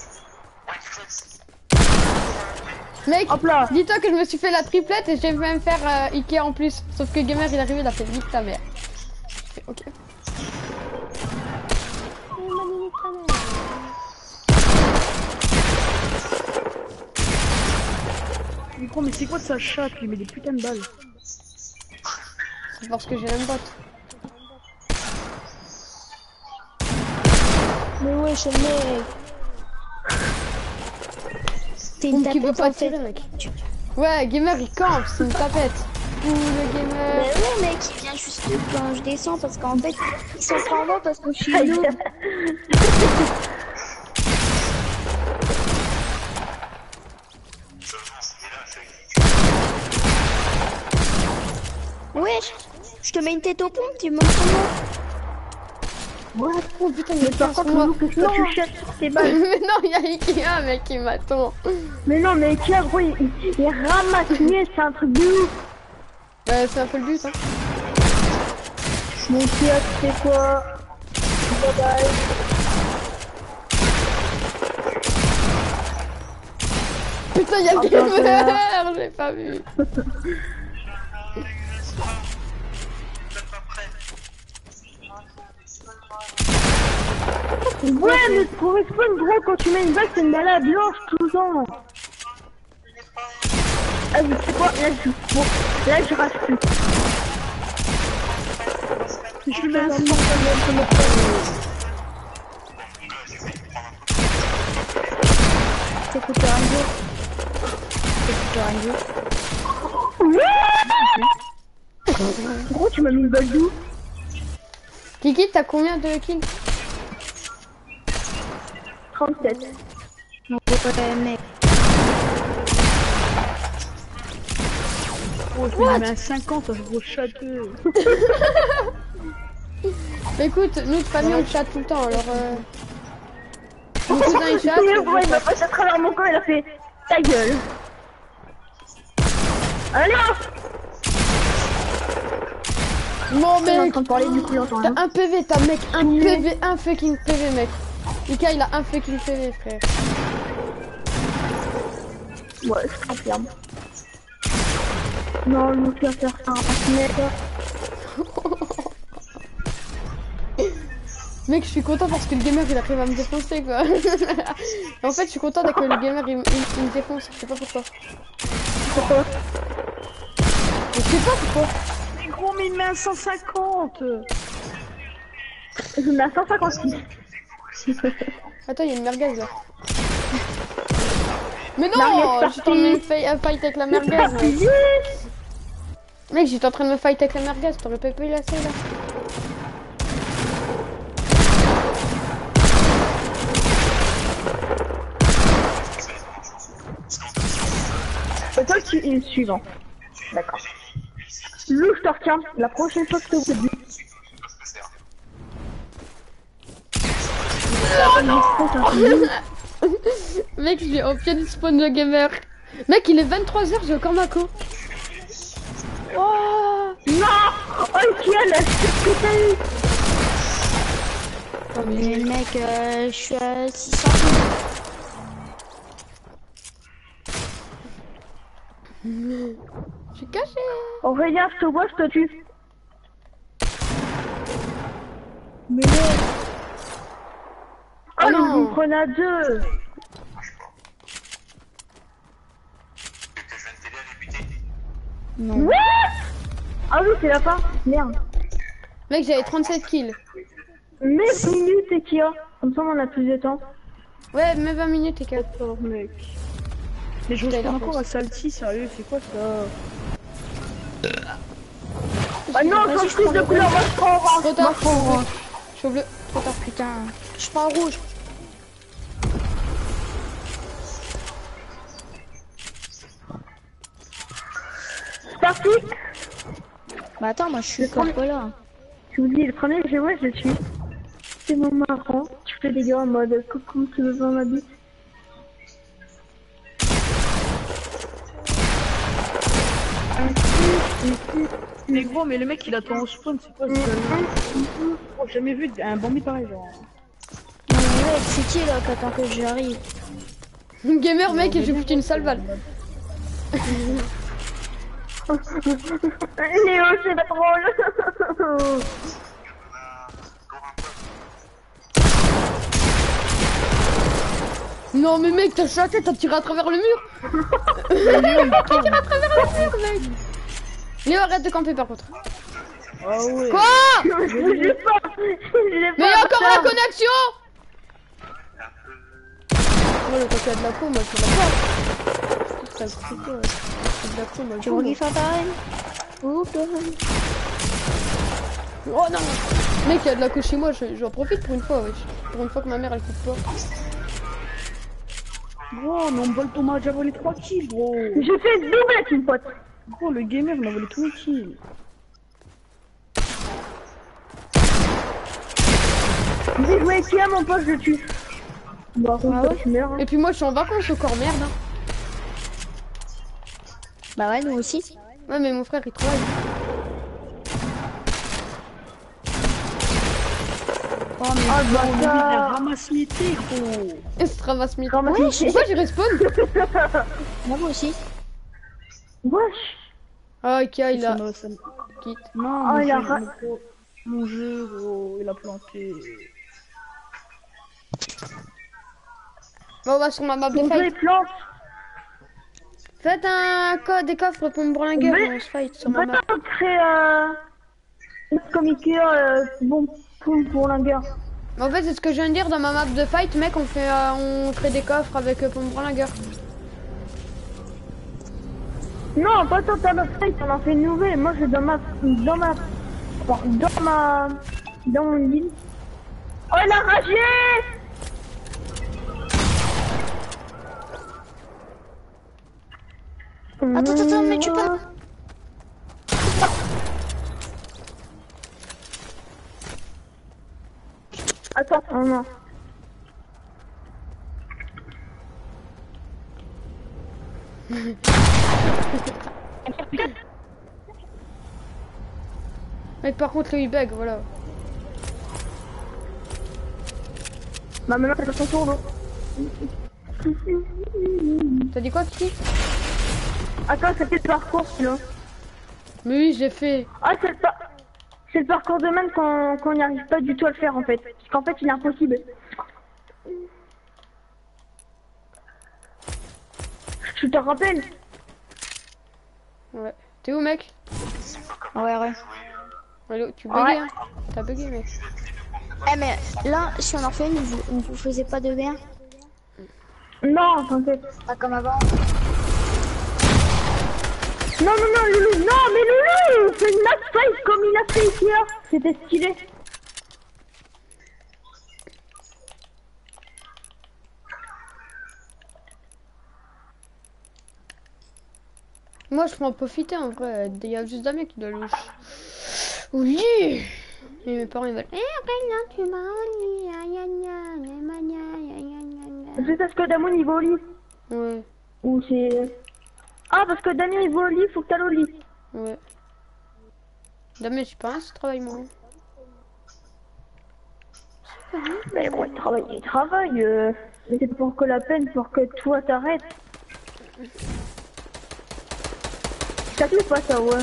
Mec, Hop là. dis-toi que je me suis fait la triplette et j'ai même faire Ikea en plus. Sauf que Gamer il est arrivé, il a fait nique ta mère. J'ai fait, ok. Mais gros, mais c'est quoi de sa chatte? Il met des putains de balles. C'est parce que j'ai un bot. Mais wesh, mec. T'es une Qui veut tapette pas en fait. tirer mec. Ouais, Gamer il campe, c'est une tapette. Ouh le Gamer. Mais ouais mec, il vient juste quand je descends parce qu'en fait, il s'en prend moi parce que je suis noob. Wesh, je te mets une tête aux pompes, tu me montres comment. Ouais. Oh putain, Mais il par pense contre, moi. nous, que toi tu jettes sur tes balles. Mais non, il y a Ikea mec qui m'attend. Mais non, mais Ikea, gros, il ramasse mieux, c'est un truc de ouf. C'est un peu le but hein. Mon Ikea, tu sais quoi? Bye bye. Putain, il y a le Gamer, j'ai pas vu. Ouais, mais pour respawn, gros, quand tu mets une balle, c'est une balle blanche tout le temps. Ah, mais tu sais quoi? Bon, là, je rase plus. Je mets un T'écoutes radio. T'écoutes radio. Gros, tu m'as mis une balle d'où? Kiki, t'as combien de kills? 37. Non, ouais, mec. Oh, je mets un 50, ça gros château. Écoute, nous de famille on chatte tout le temps alors mon cousin il chatte. Le gros, il m'a passé à travers mon corps, il a fait ta gueule. Allez! Bon On est en mec, train de parler du coup, j'entends rien. t'as un PV, t'as mec, un PV, un fucking PV mec. Ika il a un fucking PV frère. Ouais, je confirme. Non, nous tu vas faire ça, mec. Mec je suis content parce que le gamer il arrive à me défoncer quoi. En fait je suis content dès que le gamer il me défonce, je sais pas pourquoi. Pourquoi? Je sais pas pourquoi. Mais gros, mais il met un 150. Je mets à 156. Attends, il y a une merguez là. Mais Merguez non, partie. j'étais en train de me fight avec la merguez. Mec, mec j'étais en train de me fight avec la merguez, t'aurais pas pu y laisser là. C'est toi qui es le suivant. D'accord. Lou, je te retiens. La prochaine fois que je te dis. Mec, je vais au pied du spawn de gamer. Mec, il est 23h, j'ai encore ma co. Oh Non! Oh, Ikea, la chute que t'as eu! Mais mec, je suis à 600. Je suis caché. Aurélien, je te vois, je te tue. Mais non. Oh non. non, vous prenez à deux. Que je viens de t'aider à débuter. Non. Ouais. Ah oui, c'est la fin. Merde. Mec, j'avais 37 kills. Mais 20 minutes et qui a. Comme ça, on a plus de temps. Ouais, mais 20 minutes, t'es calme. D'accord, mec. Mais je Putain, reprends il a encore fait. à Salty, sérieux, c'est quoi ça? Ah non, Vas-y, quand je je suis prends de le couleur, moi je prends orange. Trop tard. Moi je prends orange. Je suis au bleu. Trop tard. Putain. Je prends rouge. C'est parti. Bah attends, moi je suis encore pas là. Je vous dis, le premier que je vois, je le suis. C'est mon marrant. Tu fais des gars en mode coucou, tu veux voir ma bite. Mais gros, mais le mec il attend au spawn, c'est quoi ce gars-là? Oh, j'ai jamais vu un bandit pareil, genre. Non, mais mec, c'est qui là qui attend que j'arrive? Gamer, mec, et j'ai foutu une sale balle. Léo, c'est pas drôle. Non, mais mec, t'as chaté, t'as tiré à travers le mur. T'as tiré à travers le mur, mec. Léo, arrête de camper par contre. Ah ouais. Quoi? Je l'ai pas. Je l'ai Mais il y a pas, encore la putain. connexion. Ouais, le côté de la peau, moi je la pas. Ça se fait quoi? C'est de la peau, moi je Tu regardes Fatarine? Oups. Oh non! Mec, il y a de la couche chez moi, j'en profite pour une fois, wesh. Pour une fois que ma mère elle coupe pas. Gros, mais on vole ton match, j'ai volé 3 kills, gros. Je fais double avec une pote. Gros, le gamer, il m'a volé tous mes kills. J'ai joué qui a mon pote, je le tue. Bah, Ah ouais? tu meurs. Hein. Et puis moi je suis en vacances encore, merde. Hein. Bah ouais, nous aussi. Ouais, mais mon frère il travaille. Oh, mais Ah, gros, le mec, il a bâtard. ramassé l'été, gros. Et ce sera Smith. Ramasse Ouais, les chiens. pourquoi j'ai respawn? Moi aussi. Wesh. Ah, ok, il a. Ça me- Quitte. Non, Oh, mon il a jeu, ra- gros, mon jeu, gros, il a planté. Bon, on va sur ma map de Mon jeu fight. est plante. Faites un code des coffres pour me bringuer, Mais- on se fight sur ma Va map. t'en créer notre comité bon pour l'ingénieur. En fait, c'est ce que je viens de dire dans ma map de fight, mec. On fait, on crée des coffres avec Pompe Bringueur. Non, pas tant ta fight, on en fait une nouvelle. Moi, je dans mon île. Oh, elle a ragé! Attends, mais tu peux. Attends, oh non. Mec, par contre, le bug, voilà. Bah maintenant, c'est ton tour, non? T'as dit quoi, Kiki? Attends, c'était le parcours, celui-là. Mais oui, j'ai fait. Ah, c'est le parcours de même qu'on n'y arrive pas du tout à le faire, en fait. Parce qu'en fait, il est impossible. Tu te rappelles? Ouais. T'es où, mec? Ouais. Allo, tu bugué, Ouais. hein? T'as bugué, mec. Eh mais là, si on en fait une, vous faisiez pas de bien? Non, t'inquiète. Pas comme avant. Non, Loulou, non, mais Loulou, c'est une map fight comme il a fait hier. C'était stylé. Moi, je peux en profiter, en vrai. Il y a juste Damien qui doit louche. Oui! Et mes parents, ils veulent. C'est parce que Damon il va au lit. Ouais, Ou c'est... Ah, parce que Damien il va au lit, faut que t'ailles au lit. ouais. Damien, je suis pas un, ce travail, moi. Mais bon, il travaille. Mais c'est pour que la peine, pour que toi t'arrêtes. T'as vu pas ça, ouais.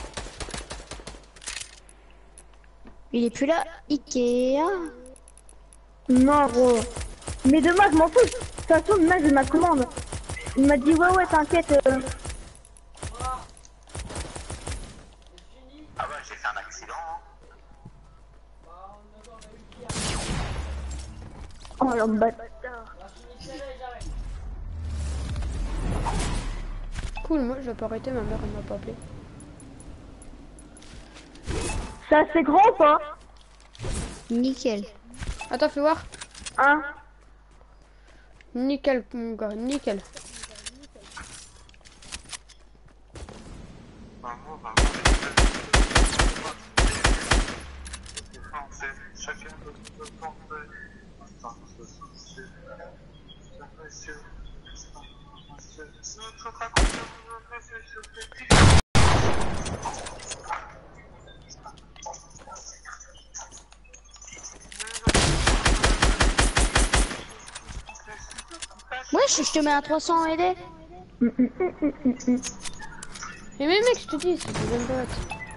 Il est plus là. Ikea. Non, gros. Mais demain, je m'en fous. De toute façon, demain, j'ai ma commande. Il m'a dit, ouais, t'inquiète. Ah bah j'ai fait un accident. Oh, le bâtard. Cool, moi je vais pas arrêter, ma mère elle m'a pas appelé. Ça, c'est grand ou pas? Nickel. Attends, fais voir. Hein? Nickel, mon gars, nickel. Wesh, je te mets un 300 LD. Mais mec, je te dis, c'est des bonnes bottes.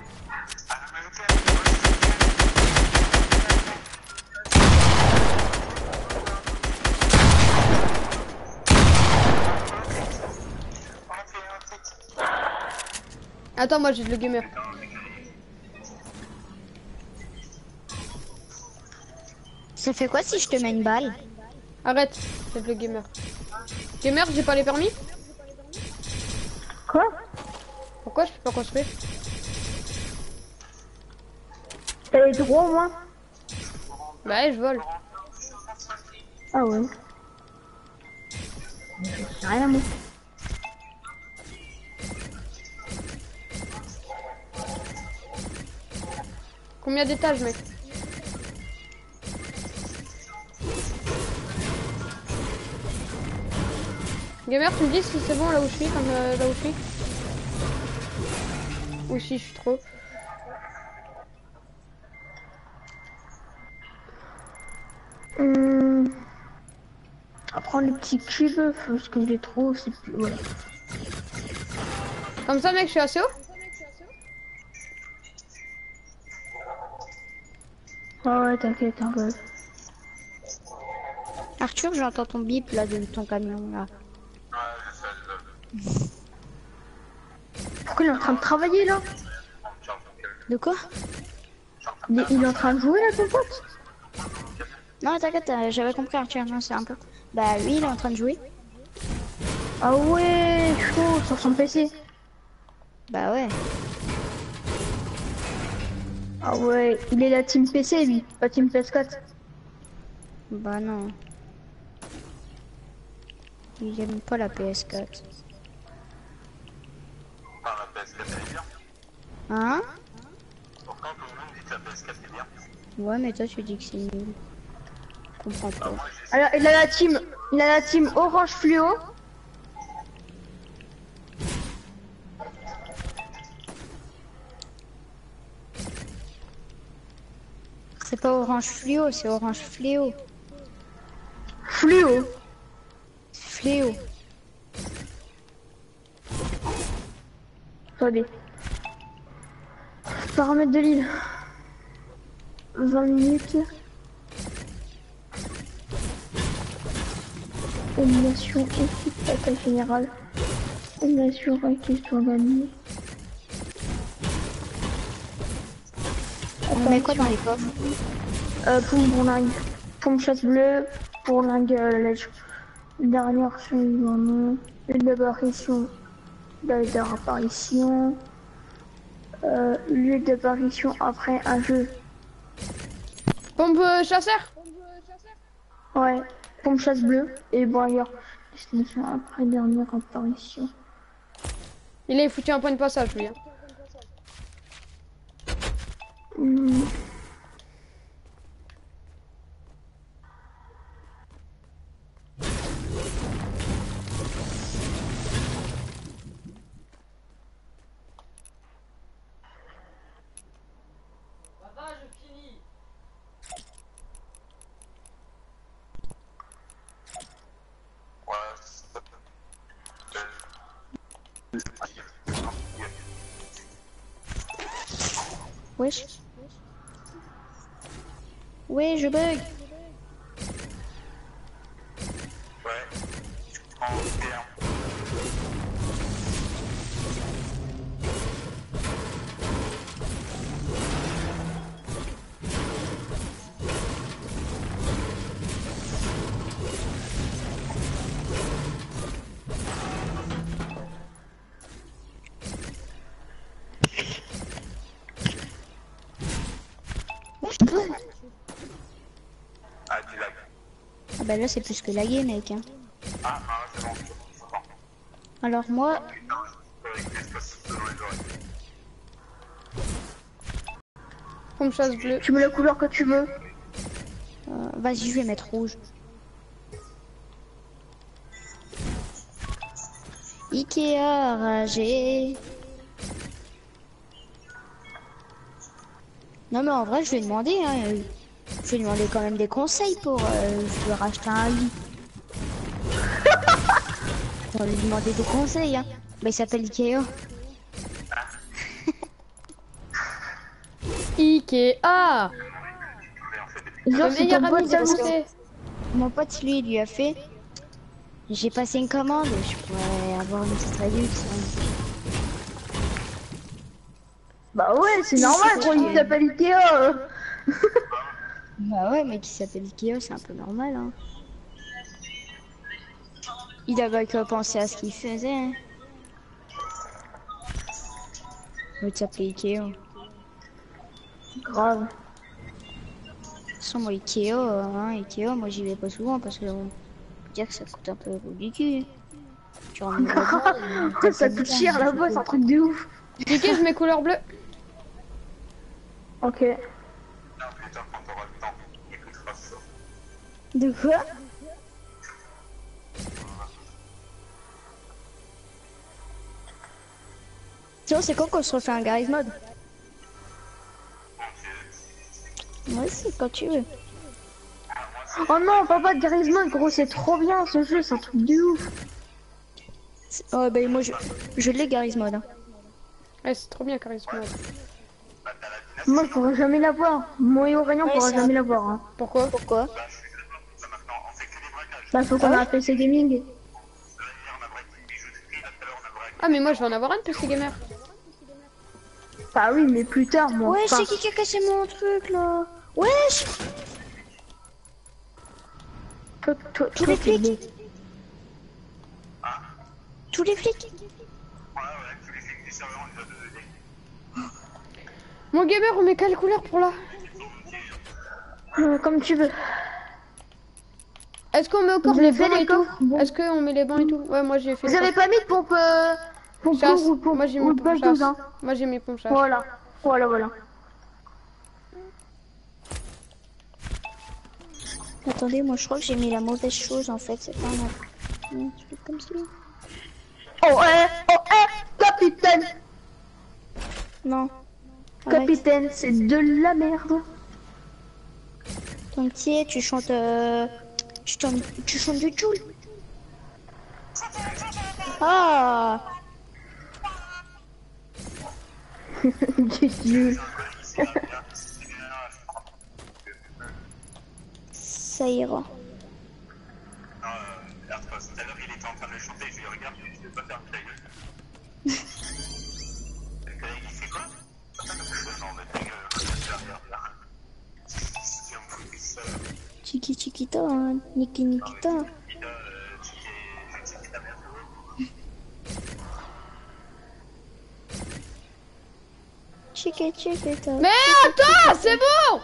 Attends, moi j'ai le gamer. Ça fait quoi si je te mets une balle? Arrête, c'est le gamer. Gamer, j'ai pas les permis? Quoi? Pourquoi je peux pas construire? T'as les droits, au moins? Bah ouais, je vole. Ah ouais. J'ai rien à moi. Combien d'étages, mec? Gamer, tu me dis si c'est bon là où je suis, comme là où je suis? Ou si je suis trop. Prends le petit cube, parce que j'ai trop, c'est plus... Ouais. Comme ça, mec, je suis assez haut? Ah ouais, t'inquiète, un peu. Arthur, j'entends ton bip là de ton camion là. Pourquoi il est en train de travailler, là? De quoi? Il est en train de jouer, là, ton pote? Non, t'inquiète, j'avais compris Arthur, non, c'est un peu. Bah oui, il est en train de jouer. Ah ouais, chaud, sur son PC. Bah ouais. Ah ouais, il est la team PC, lui, pas team PS4. Bah non. Il aime pas la PS4. Enfin, la PS4 elle est bien. Hein? Pourtant tout le monde dit que la PS4 est bien. Ouais, mais toi tu dis que c'est nul. Je comprends pas. Moi j'ai Alors, il a la team Orange Fluo. C'est pas Orange Fluo, c'est Orange Fléau. Fluo. Fléau. Attendez. Paramètres de l'île. 20 minutes. Élimination équipe attaque générale. Élimination équipe organisée. On met quoi dans les coffres? Pomme bourlingue. Pomme chasse bleue. Bourlingue lèche. Dernière survivante. Une apparition. Lieu d'apparition. Lieu d'apparition après un jeu. Pompe chasseur? Ouais. Pomme chasse bleue et bourlingue. Destination après dernière apparition. Il est foutu un point de passage, lui. Hein. Wesh. Ouais, je bug. Ouais. Je prends bien. Ah, tu l'as. Ah bah là, c'est plus que lagué, mec. Hein. Ah, c'est bon. Je comprends. Alors moi, Putain, avec l'espace dans les oreilles. Comme chasse bleue. Tu mets la couleur que tu veux. vas-y, je vais mettre rouge. Ikea ragé. Non mais en vrai, je vais demander. Hein, je vais demander quand même des conseils pour. Je vais racheter un lit. On va lui demander des conseils. Hein. Bah, il s'appelle Ikea. Ikea. Genre, Le c'est meilleur ton ami pote de parce que- français. Mon pote, lui, il lui a fait. J'ai passé une commande. Je pourrais avoir une petite réduction. Bah ouais, c'est normal, gros, il s'appelle Ikea. Bah ouais, mais qui s'appelle Ikea, c'est un peu normal. Hein. Il avait qu'à penser à ce qu'il faisait. Hein. Il s'appelait Ikea. Grave. De toute façon, moi, Ikea, moi, j'y vais pas souvent parce que on peut dire que ça coûte un peu du cul. Genre, Ça coûte cher là-bas, c'est un truc de ouf. Ikea, je mets couleur bleue. Ok. Non, putain, quand t'auras le temps, écoutera ça. De quoi? Sinon, c'est quand qu'on se refait un garage mode? Moi aussi, quand tu veux. Oh non, papa de Garisman, gros, c'est trop bien ce jeu, c'est un truc de ouf. Oh, bah, moi, je l'ai garage mode. Hein. Ouais, c'est trop bien, charisme. Moi, je pourrais jamais l'avoir. Moi et Aurélien, on pourra ça- jamais l'avoir. Hein. Pourquoi? Pourquoi? Bah, faut qu'on a un PC gaming. Ah, mais moi, je vais en avoir un de PC Gamer. Bah oui, mais plus tard, moi. Ouais, Enfin, c'est qui a cassé mon truc, là? Wesh! Tous les flics. Tous les flics. Mon gamer, on met quelle couleur pour là? comme tu veux. Est-ce qu'on met encore Vous les avez fait bancs les et tout? coffres? Bon. Est-ce qu'on met les bancs et tout? Ouais, moi j'ai fait Vous ça. avez pas mis de pompe, pompe Chasse. lourde ou pompe, Moi j'ai ou mis pompe pompe 12, chasse. hein. Moi j'ai mis pompe chasse. Voilà. Voilà. Attendez, moi, je crois que j'ai mis la mauvaise chose, en fait. C'est pas un truc comme ça. Oh, capitaine. Non. Arrête. Capitaine, c'est de la merde. Ton petit, tu chantes, tu chantes du Joule. Ah, Nul. ça ira. Non, regarde pas, tout à l'heure il était en train de le chanter, je lui regarde, je vais pas faire ta gueule. Le collègue il fait quoi? Non, mais ta gueule, regarde là. C'est un peu ça. Chiqui chiquita, hein. Niki Nikita. Putain, c'est ta merde. Chiqui chiquita. Mais attends, c'est bon!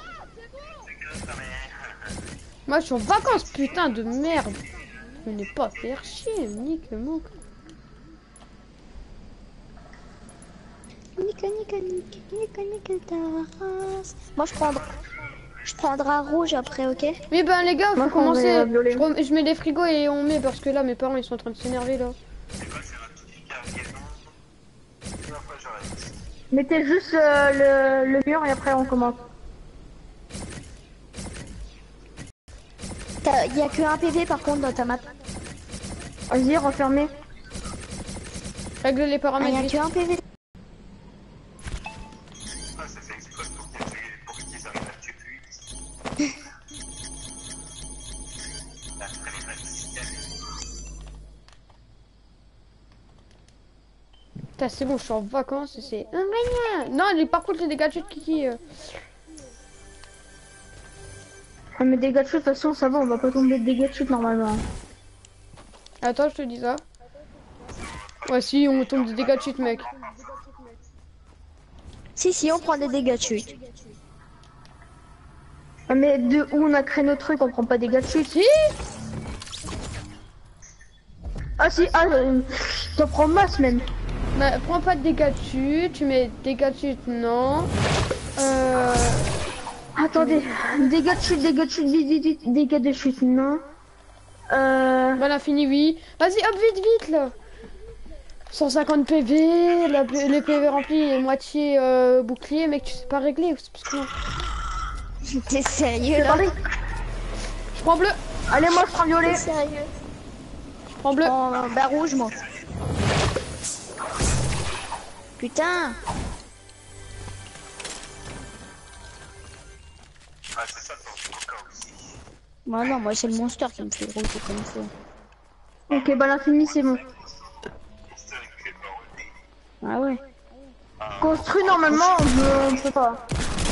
Moi je suis en vacances, putain de merde. Venez pas faire chier, nique mon. Nika ta race. Moi, je prendrai rouge après, ok? Mais ben les gars, Moi, faut je prendrais, commencer. violet. Je mets les frigos et on met parce que là mes parents ils sont en train de s'énerver là. Mettez juste le mur et après on commence. Il y a que un PV par contre dans ta map. Vas-y, refermez. Règle les Il y paramètres a vite. que un PV. Ah, ça fait exprès Putain, c'est bon, je suis en vacances et c'est... Non, par contre, les dégâts de Kiki... Ah, mais dégâts de chute, de toute façon, ça va, on va pas tomber de dégâts de chute normalement. Attends, je te dis ça. Ouais, si, on tombe des dégâts de chute, mec. Si, on prend des dégâts de chute. Ah, mais de où on a créé notre truc, on prend pas dégâts de chute. Si. Ah si, t'en prends masse même. Bah, prends pas de dégâts de chute, tu mets dégâts de chute, non. Attendez, dégâts de chute, vite, dégâts de chute, non. Voilà, fini, oui. Vas-y, hop, vite, là. 150 PV, les PV remplis et moitié bouclier, mec, tu sais pas régler. Parce que non. T'es sérieux là? Je prends bleu. Allez, moi je prends violet. T'es sérieux? Je prends bleu. Oh, bah rouge, moi. Putain. Ah, c'est ça, ton coca aussi. Moi non, moi c'est le monster qui me fait rouge comme ça. Ok, bah l'infini c'est bon. Ah ouais. Construit normalement, on peut pas.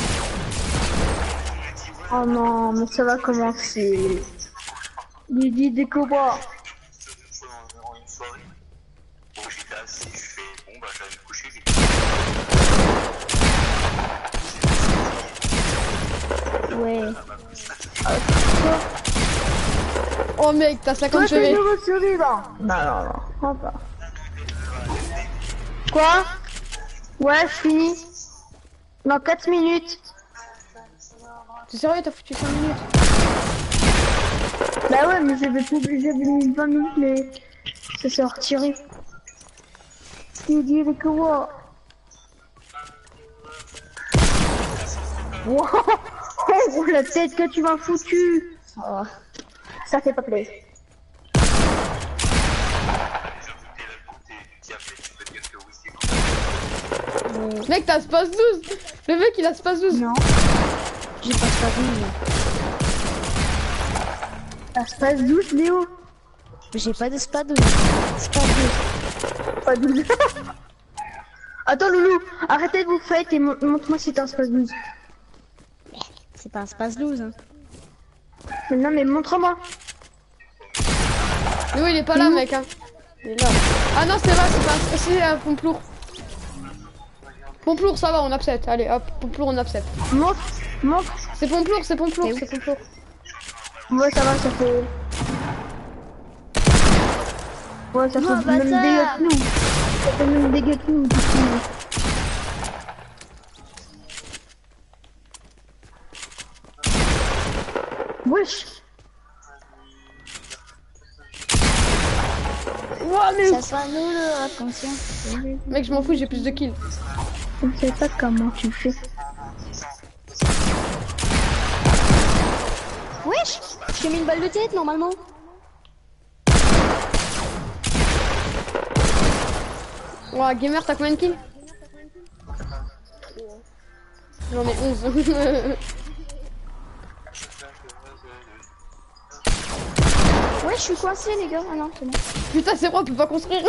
Oh non, mais ça va commencer. Lydie des cobras. En une soirée, bon, j'étais assis, je fais, bon, bah, j'allais me coucher, Ouais. Oh, mec, t'as 50 Toi, t'es PV. nouveau survivant. Non, prends pas. Quoi? Ouais, je finis. Dans 4 minutes. T'es sérieux, t'as foutu 5 minutes? Bah ouais, mais j'avais mis 20 minutes, mais ça s'est retiré. Lydie des cobras. Wow. Oh, la tête que tu m'as foutu. Oh. Ça fait pas plaisir. Mec, t'as space 12. Le mec, il a space 12. Non. J'ai pas de famille. Ça se passe douce, Léo. J'ai pas d'espadouille. Pas 12. Attends, Loulou, arrêtez de vous faites et montre-moi si t'as un space 12. C'est pas un space 12. Hein. Mais non, mais montre-moi. Léo, il est pas là, mec. Hein. Il est là. Ah non, c'est vrai, c'est un Pomplour. Pomplour, ça va, on accepte. Allez, hop, Pomplour, on accepte. Montre. C'est Pomplour. Ouais, ça va, ça fait... Ouais, ça Oh, fait même bâtard. dégâts que nous. Ça fait même dégâts que nous, du coup. Wesh. Ouah, mais Ça sera nous le attention. Mec, je m'en fous, j'ai plus de kills. je ne sais pas comment tu fais. Wesh, je t'ai mis une balle de tête normalement. Ouah, gamer, t'as combien de kills? J'en ai 11. Ouais, je suis coincé les gars. Ah non, c'est bon. Putain, c'est vrai, on peut pas construire.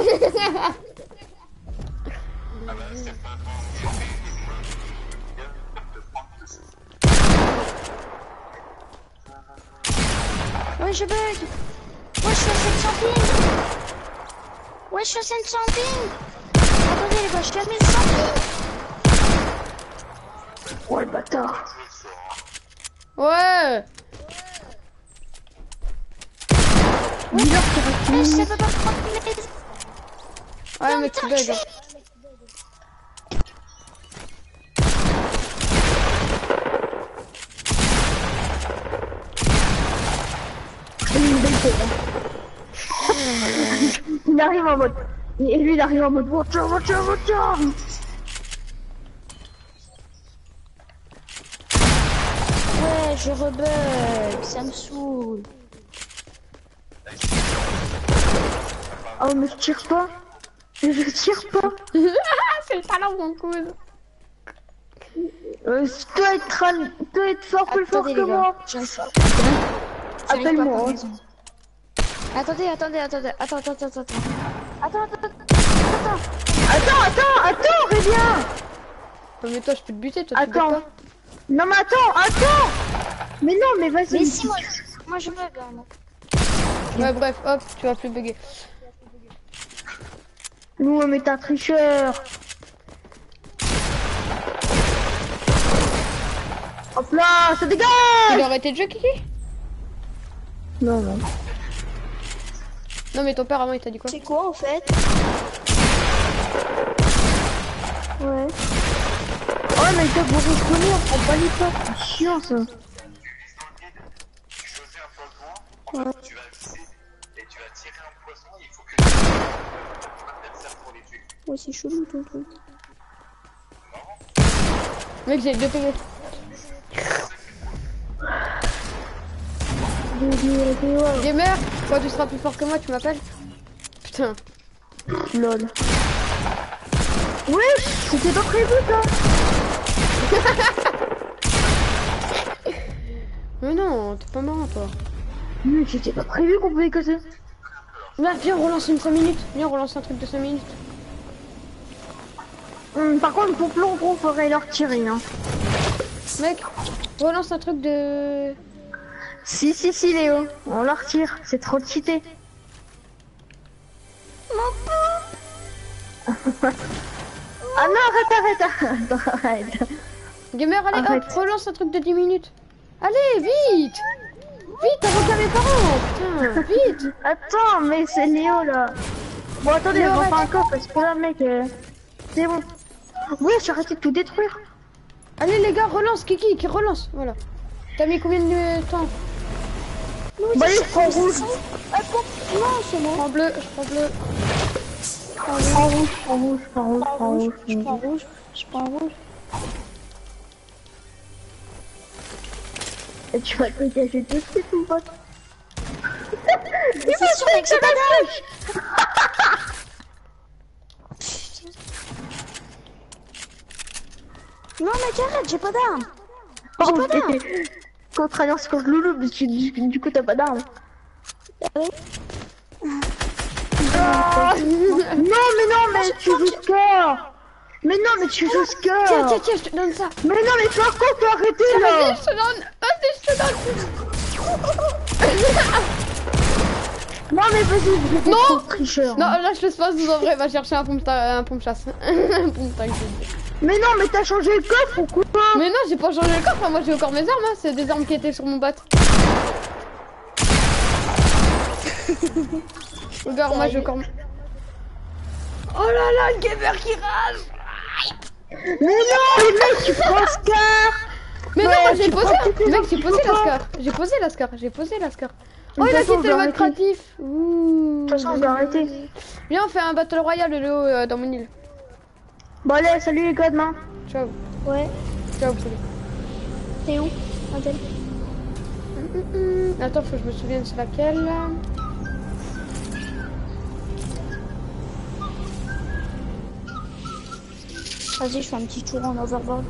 Ouais, je bug. Ouais, je suis à 700 ping. Ouais, je suis à 700 ping. Attendez les gars, je suis à 1100 ping. Oh, le bâtard. Ouais. Dis-leur qu'il Ouais, reste ça une peut pas prendre mes... Ouais, mais tu bugs. Il arrive en mode... Et lui, il arrive en mode... Voiture. Ouais, je rebug. Ça me saoule. Oh, mais je tire pas. Je tire pas. C'est le talent, mon cousin. Toi être fort plus fort Attendez que les gars, moi. j'arrive pas. Appelle-moi. Attendez. Attends. Attends, reviens. Non, mais toi, je peux te buter, toi, tu butes Attends. pas. Non, mais attends. Mais non, mais vas-y. Mais si, moi je bug, hein, moi. Ouais, bref, hop, tu vas plus bugger. Nous, mais t'es un tricheur. Hop là, ça dégage. Tu dois arrêter de jouer, Kiki? Non. Non, mais ton père, avant, il t'a dit quoi? C'est quoi en fait? Ouais. Oh, mais t'as beau reconnaître, on prend pas les pas. C'est chiant, ça. Tu choisis un poisson, en fait, tu vas visser et tu vas tirer un poisson, il faut que tu ton adversaire pour les tuer. Ouais, c'est chelou ton truc. Mec, j'ai 2 PV. Gamer, quand tu seras plus fort que moi, tu m'appelles? Putain. Lol. Ouais, c'était pas prévu, ça. Mais non, t'es pas marrant, toi. Mais c'était pas prévu qu'on pouvait casser. Là, viens, on relance une 5 minutes. Viens, on relance un truc de 5 minutes. Par contre, pour plomb, gros, faudrait leur tirer, hein. Mec, relance un truc de... Si, Léo. On leur tire. C'est trop cheaté. Ah non, arrête. Gamer, allez, Arrête. hop, relance un truc de 10 minutes. Allez, vite. Vite, avant qu'à mes parents. Putain, vite. Attends, mais c'est Léo, là. Bon, attendez, Léo, on va arrête. faire encore, parce que là, mec, c'est bon. Ouais, j'ai arrêté de tout détruire. Allez, les gars, relance, Kiki, qui relance. Voilà. T'as mis combien de temps? Bah, allez, je prends rouge. Non, c'est Je moi. prends bleu, je prends bleu. Je prends rouge. Et tu vas te dégager tout de suite, mon pote. Mais c'est sûr, mec, j'ai pas d'âge. Non, mec, arrête, j'ai pas d'armes. Oh, mais contre alliance contre Loulou, parce que du coup, t'as pas d'armes. Oui. Non, mais tu joues score. Mais non, mais tu joues Tiens, score. tiens, je te donne ça. Mais non, mais par contre, faut arrêter, Vas-y, là. je te donne. Vas-y, je te donne. Non, mais vas-y, vous êtes Non. trop tricheur. Non, là, je laisse pas, en vrai, va chercher un pompe-chasse. Un pompe-tank. Mais non, mais t'as changé le coffre ou quoi? Mais non, j'ai pas changé le coffre, moi j'ai encore mes armes, hein. C'est des armes qui étaient sur mon bat. Regarde, moi j'ai encore... Oh là là, le gamer qui rage. Mais non, mec, tu prends Scar. Mais non, Ouais, moi j'ai tu posé, prends toutes les mec, armes j'ai qu'il posé faut la pas. scar. J'ai posé la scar. Oh, De il a toute façon, quitté le on mode doit arrêter. créatif. Ouh. De toute façon, on doit arrêter. Viens, on fait un battle royale, Léo, dans mon île. Bon, allez, salut les gars, demain. Ciao. Ouais. Ciao, poulet. T'es où? Attends. Attends, faut que je me souvienne c'est laquelle. Vas-y, je fais un petit tour en overboard.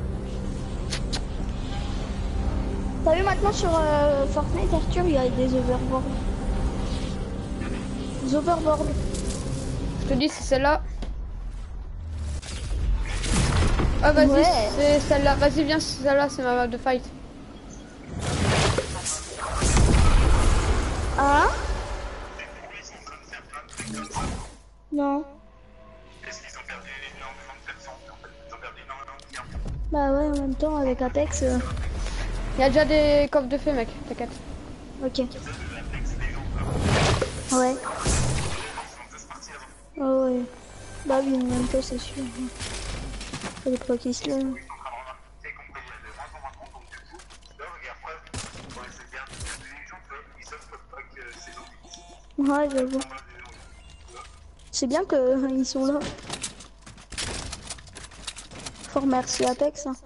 T'as vu maintenant sur Fortnite, Arthur, il y a des overboards. Des overboards. Je te dis, c'est celle-là. Ah, vas-y, Ouais. c'est celle-là. Vas-y, viens, celle-là, c'est ma map de fight. Ah? Non. Est-ce qu'ils ont perdu énormément de personnes en fait? Ils ont perdu énormément de clients. Bah ouais, en même temps, avec Apex. Il y a déjà des coffres de feu, mec, t'inquiète. Ok. L'Apex, les gens peuvent. Ouais. Ils sont tous partis avant. Ah ouais. Bah oui, en même temps, c'est sûr. Faut les pas qui se lèvent. Ils sont en train de remarquer qu'on paye de moins en moins compte, donc du coup, là, regarde pas pour les sauvegardes. Les gens, ils s'offrent pas que ces zombies. Ouais, j'avoue. C'est bien que ils sont là. Fort merci Apex. Hein.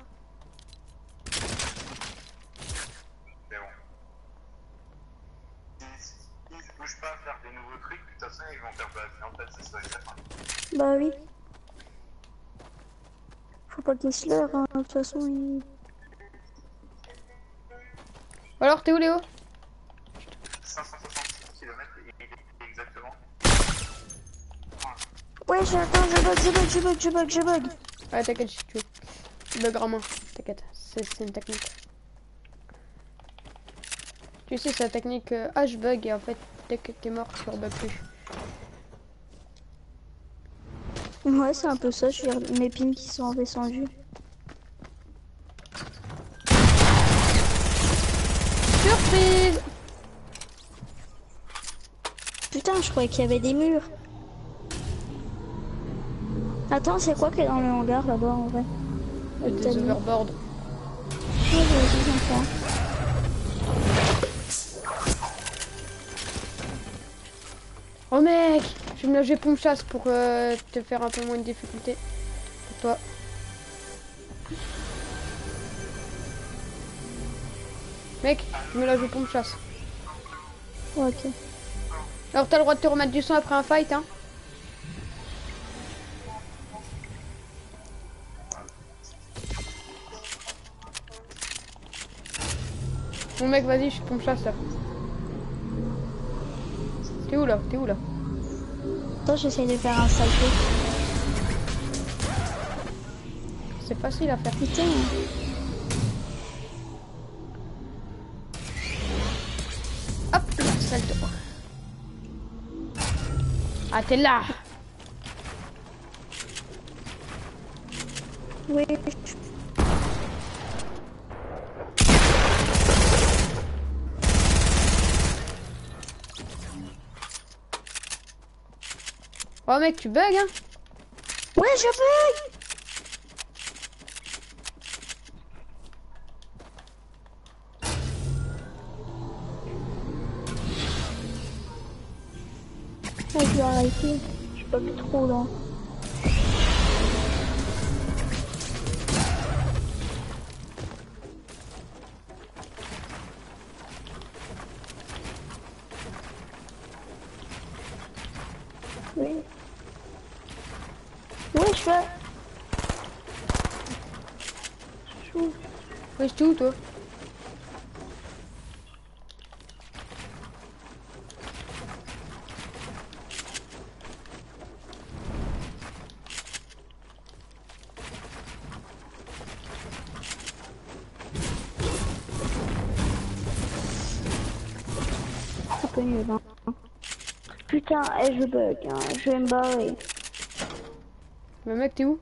Mais bon. S'ils ne bougent pas à faire des nouveaux trucs, de toute façon, ils vont faire pas la en tête, c'est sûr et certain. Bah oui. Faut pas qu'ils se leurrent, hein. De toute façon, ils... Alors, t'es où, Léo? 566 km exactement. Ouais, attends, je bug. Ouais, t'inquiète, je tue. Tu buggeras moins, t'inquiète, c'est une technique. Tu sais, c'est la technique H-bug et en fait, dès que t'es mort, tu rebug plus. Ouais, c'est un peu ça, je vais mes pings qui sont descendus. Surprise! Putain, je croyais qu'il y avait des murs. Attends, c'est quoi qui est dans le hangar là-bas en vrai? Des overboards. Ouais, vas-y, j'en prends. Oh mec! Je vais me loger pompe chasse pour te faire un peu moins de difficulté. Pour toi. Mec, je me loge pompe chasse. Ok. Alors t'as le droit de te remettre du sang après un fight, hein? Bon mec, vas-y, je suis pompe chasse là. T'es où là? T'es où là? Attends, j'essaye de faire un salto. C'est facile à faire. Putain. Hop là, salto. Ah, t'es là! Oui. Oh mec, tu bugs, hein? Ouais, je bug. Ouais, je vais arrêter. Je bug trop là. Oui. Ouais, je fais. Ouais, je suis où toi? C'est pas nul, hein. Putain, je bug, hein. Je vais me barrer. Mais mec, t'es où?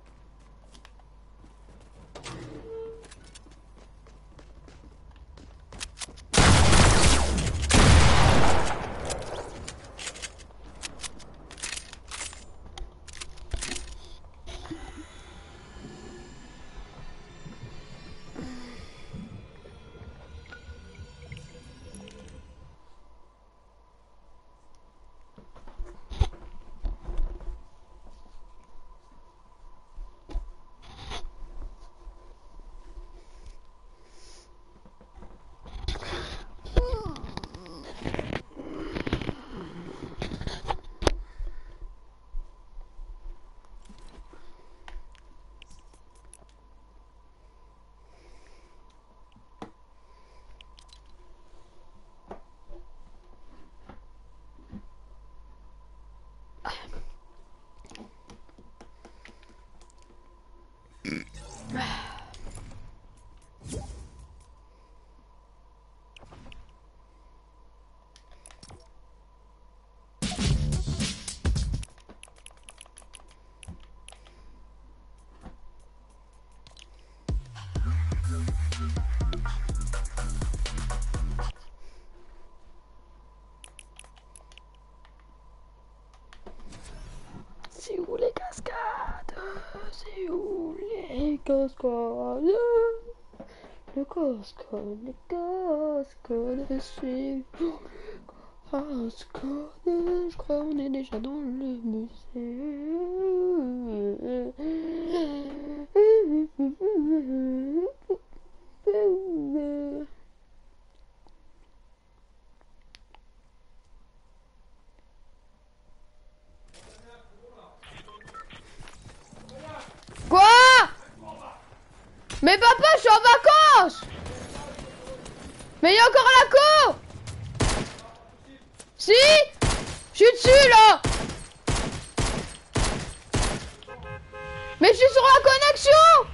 C'est où les cascades? C'est où les cascades? Les cascades, les cascades, c'est où les cascades? Je crois qu'on est déjà dans le musée. Quoi? Mais papa, je suis en vacances. Mais il y a encore la cour. Si, je suis dessus là. Mais je suis sur la connexion.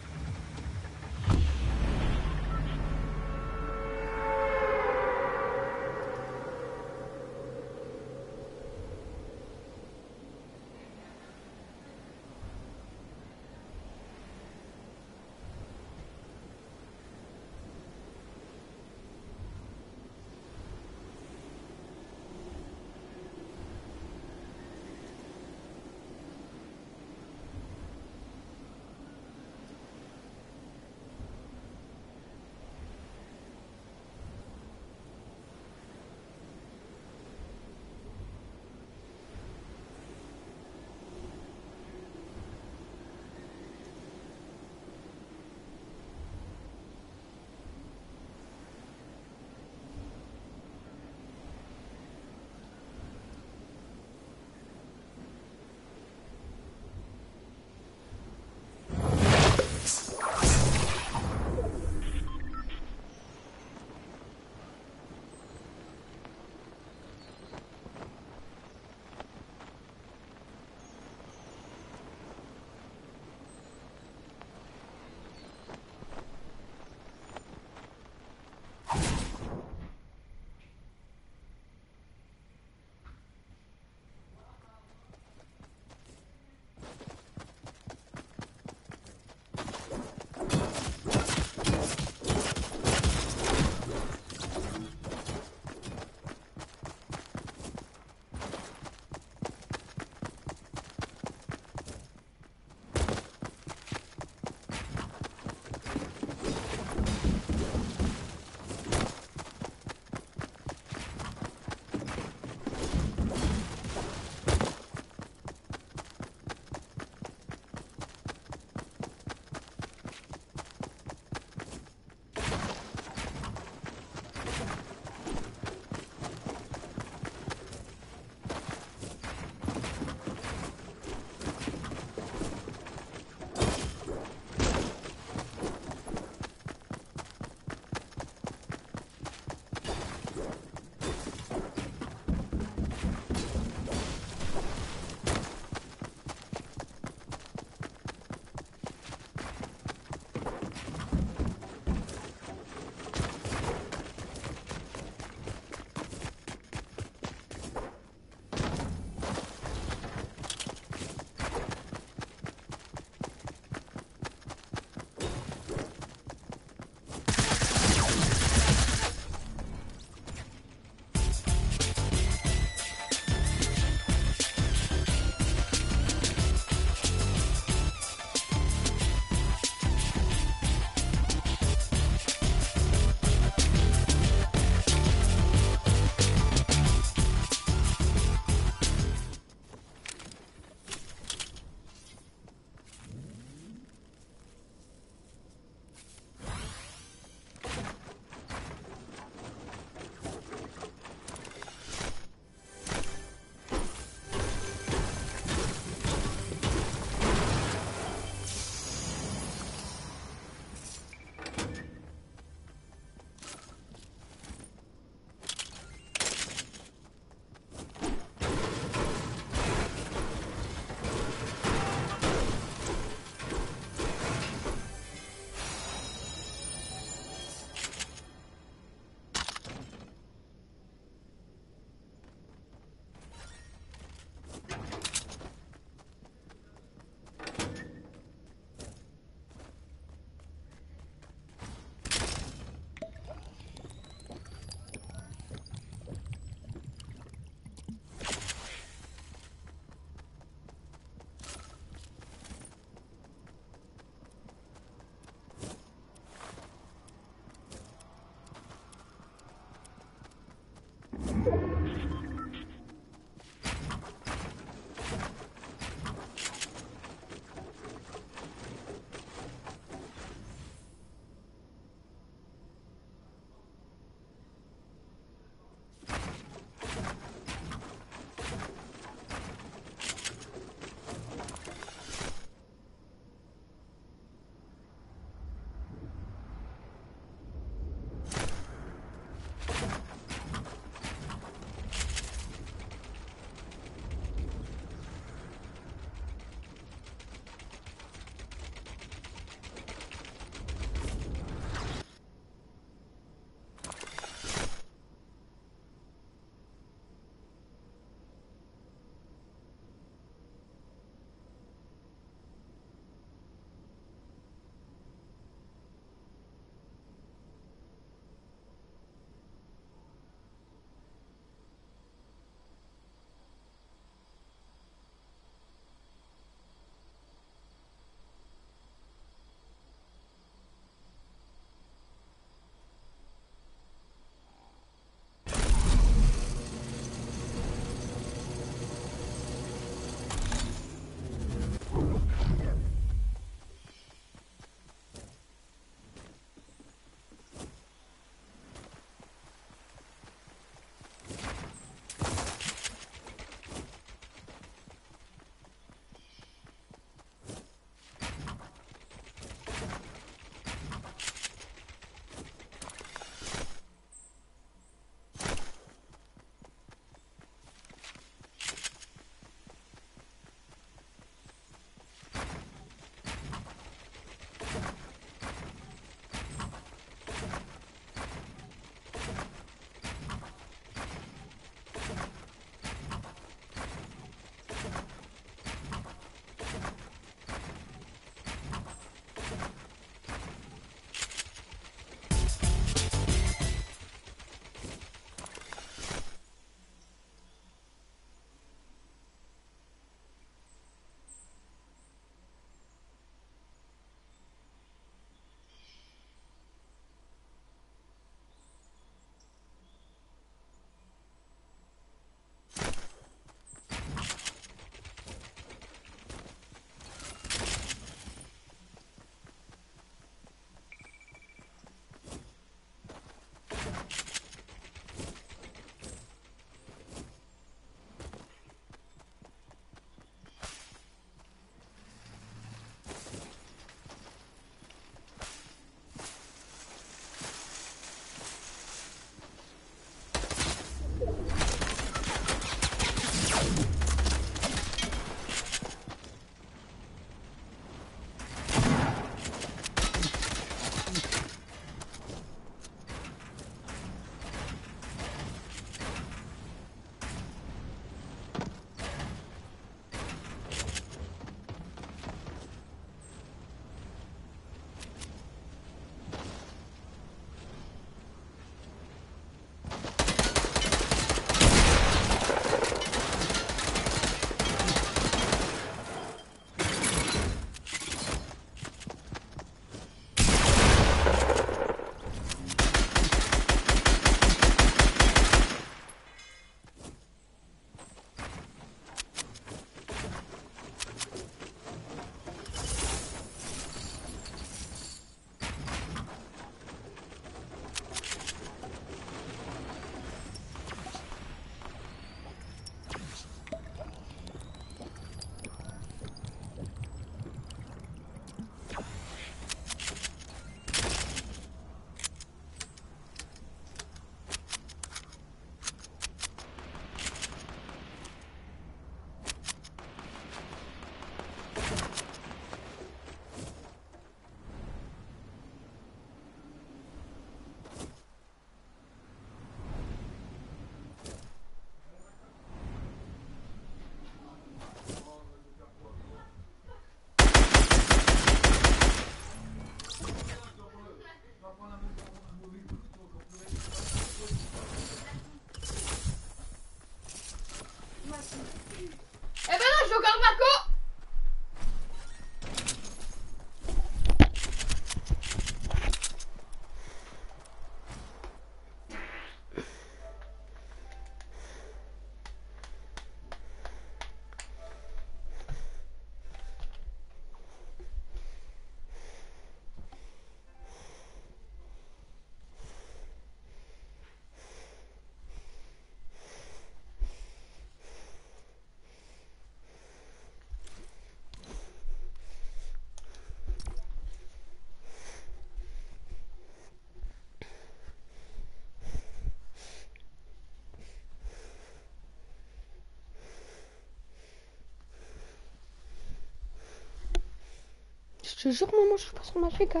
Je te jure, maman, je suis pas sur ma G4.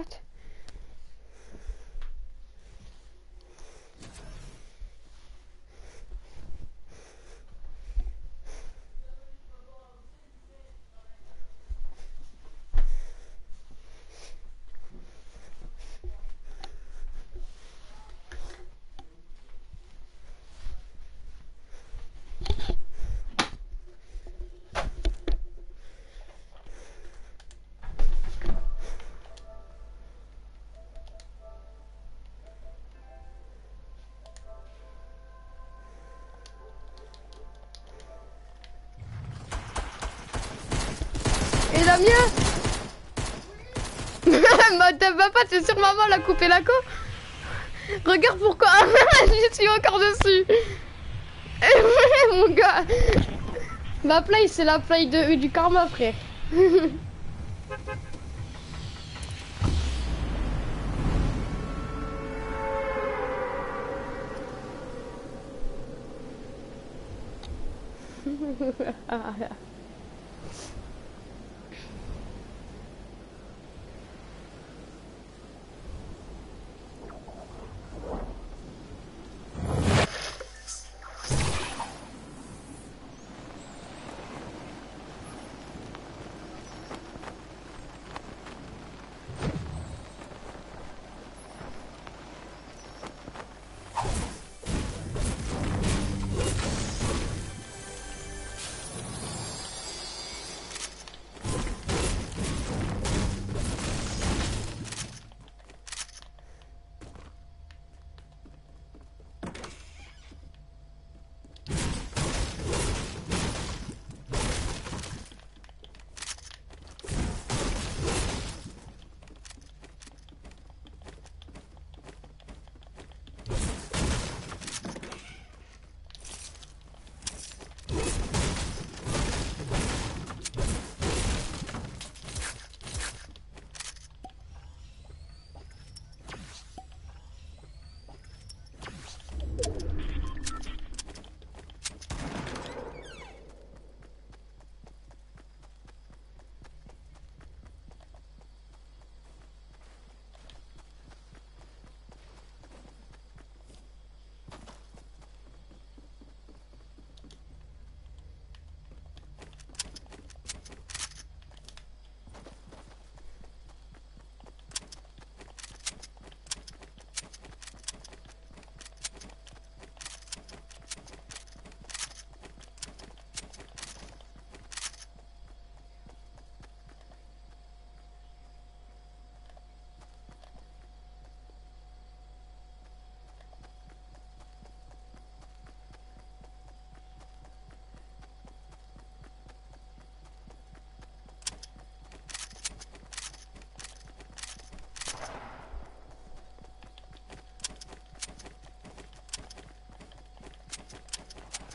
Et la mienne. Madame papa, c'est sûr maman elle a coupé la co. Regarde pourquoi. Je suis encore dessus. Mon gars. Ma play c'est la play du karma frère.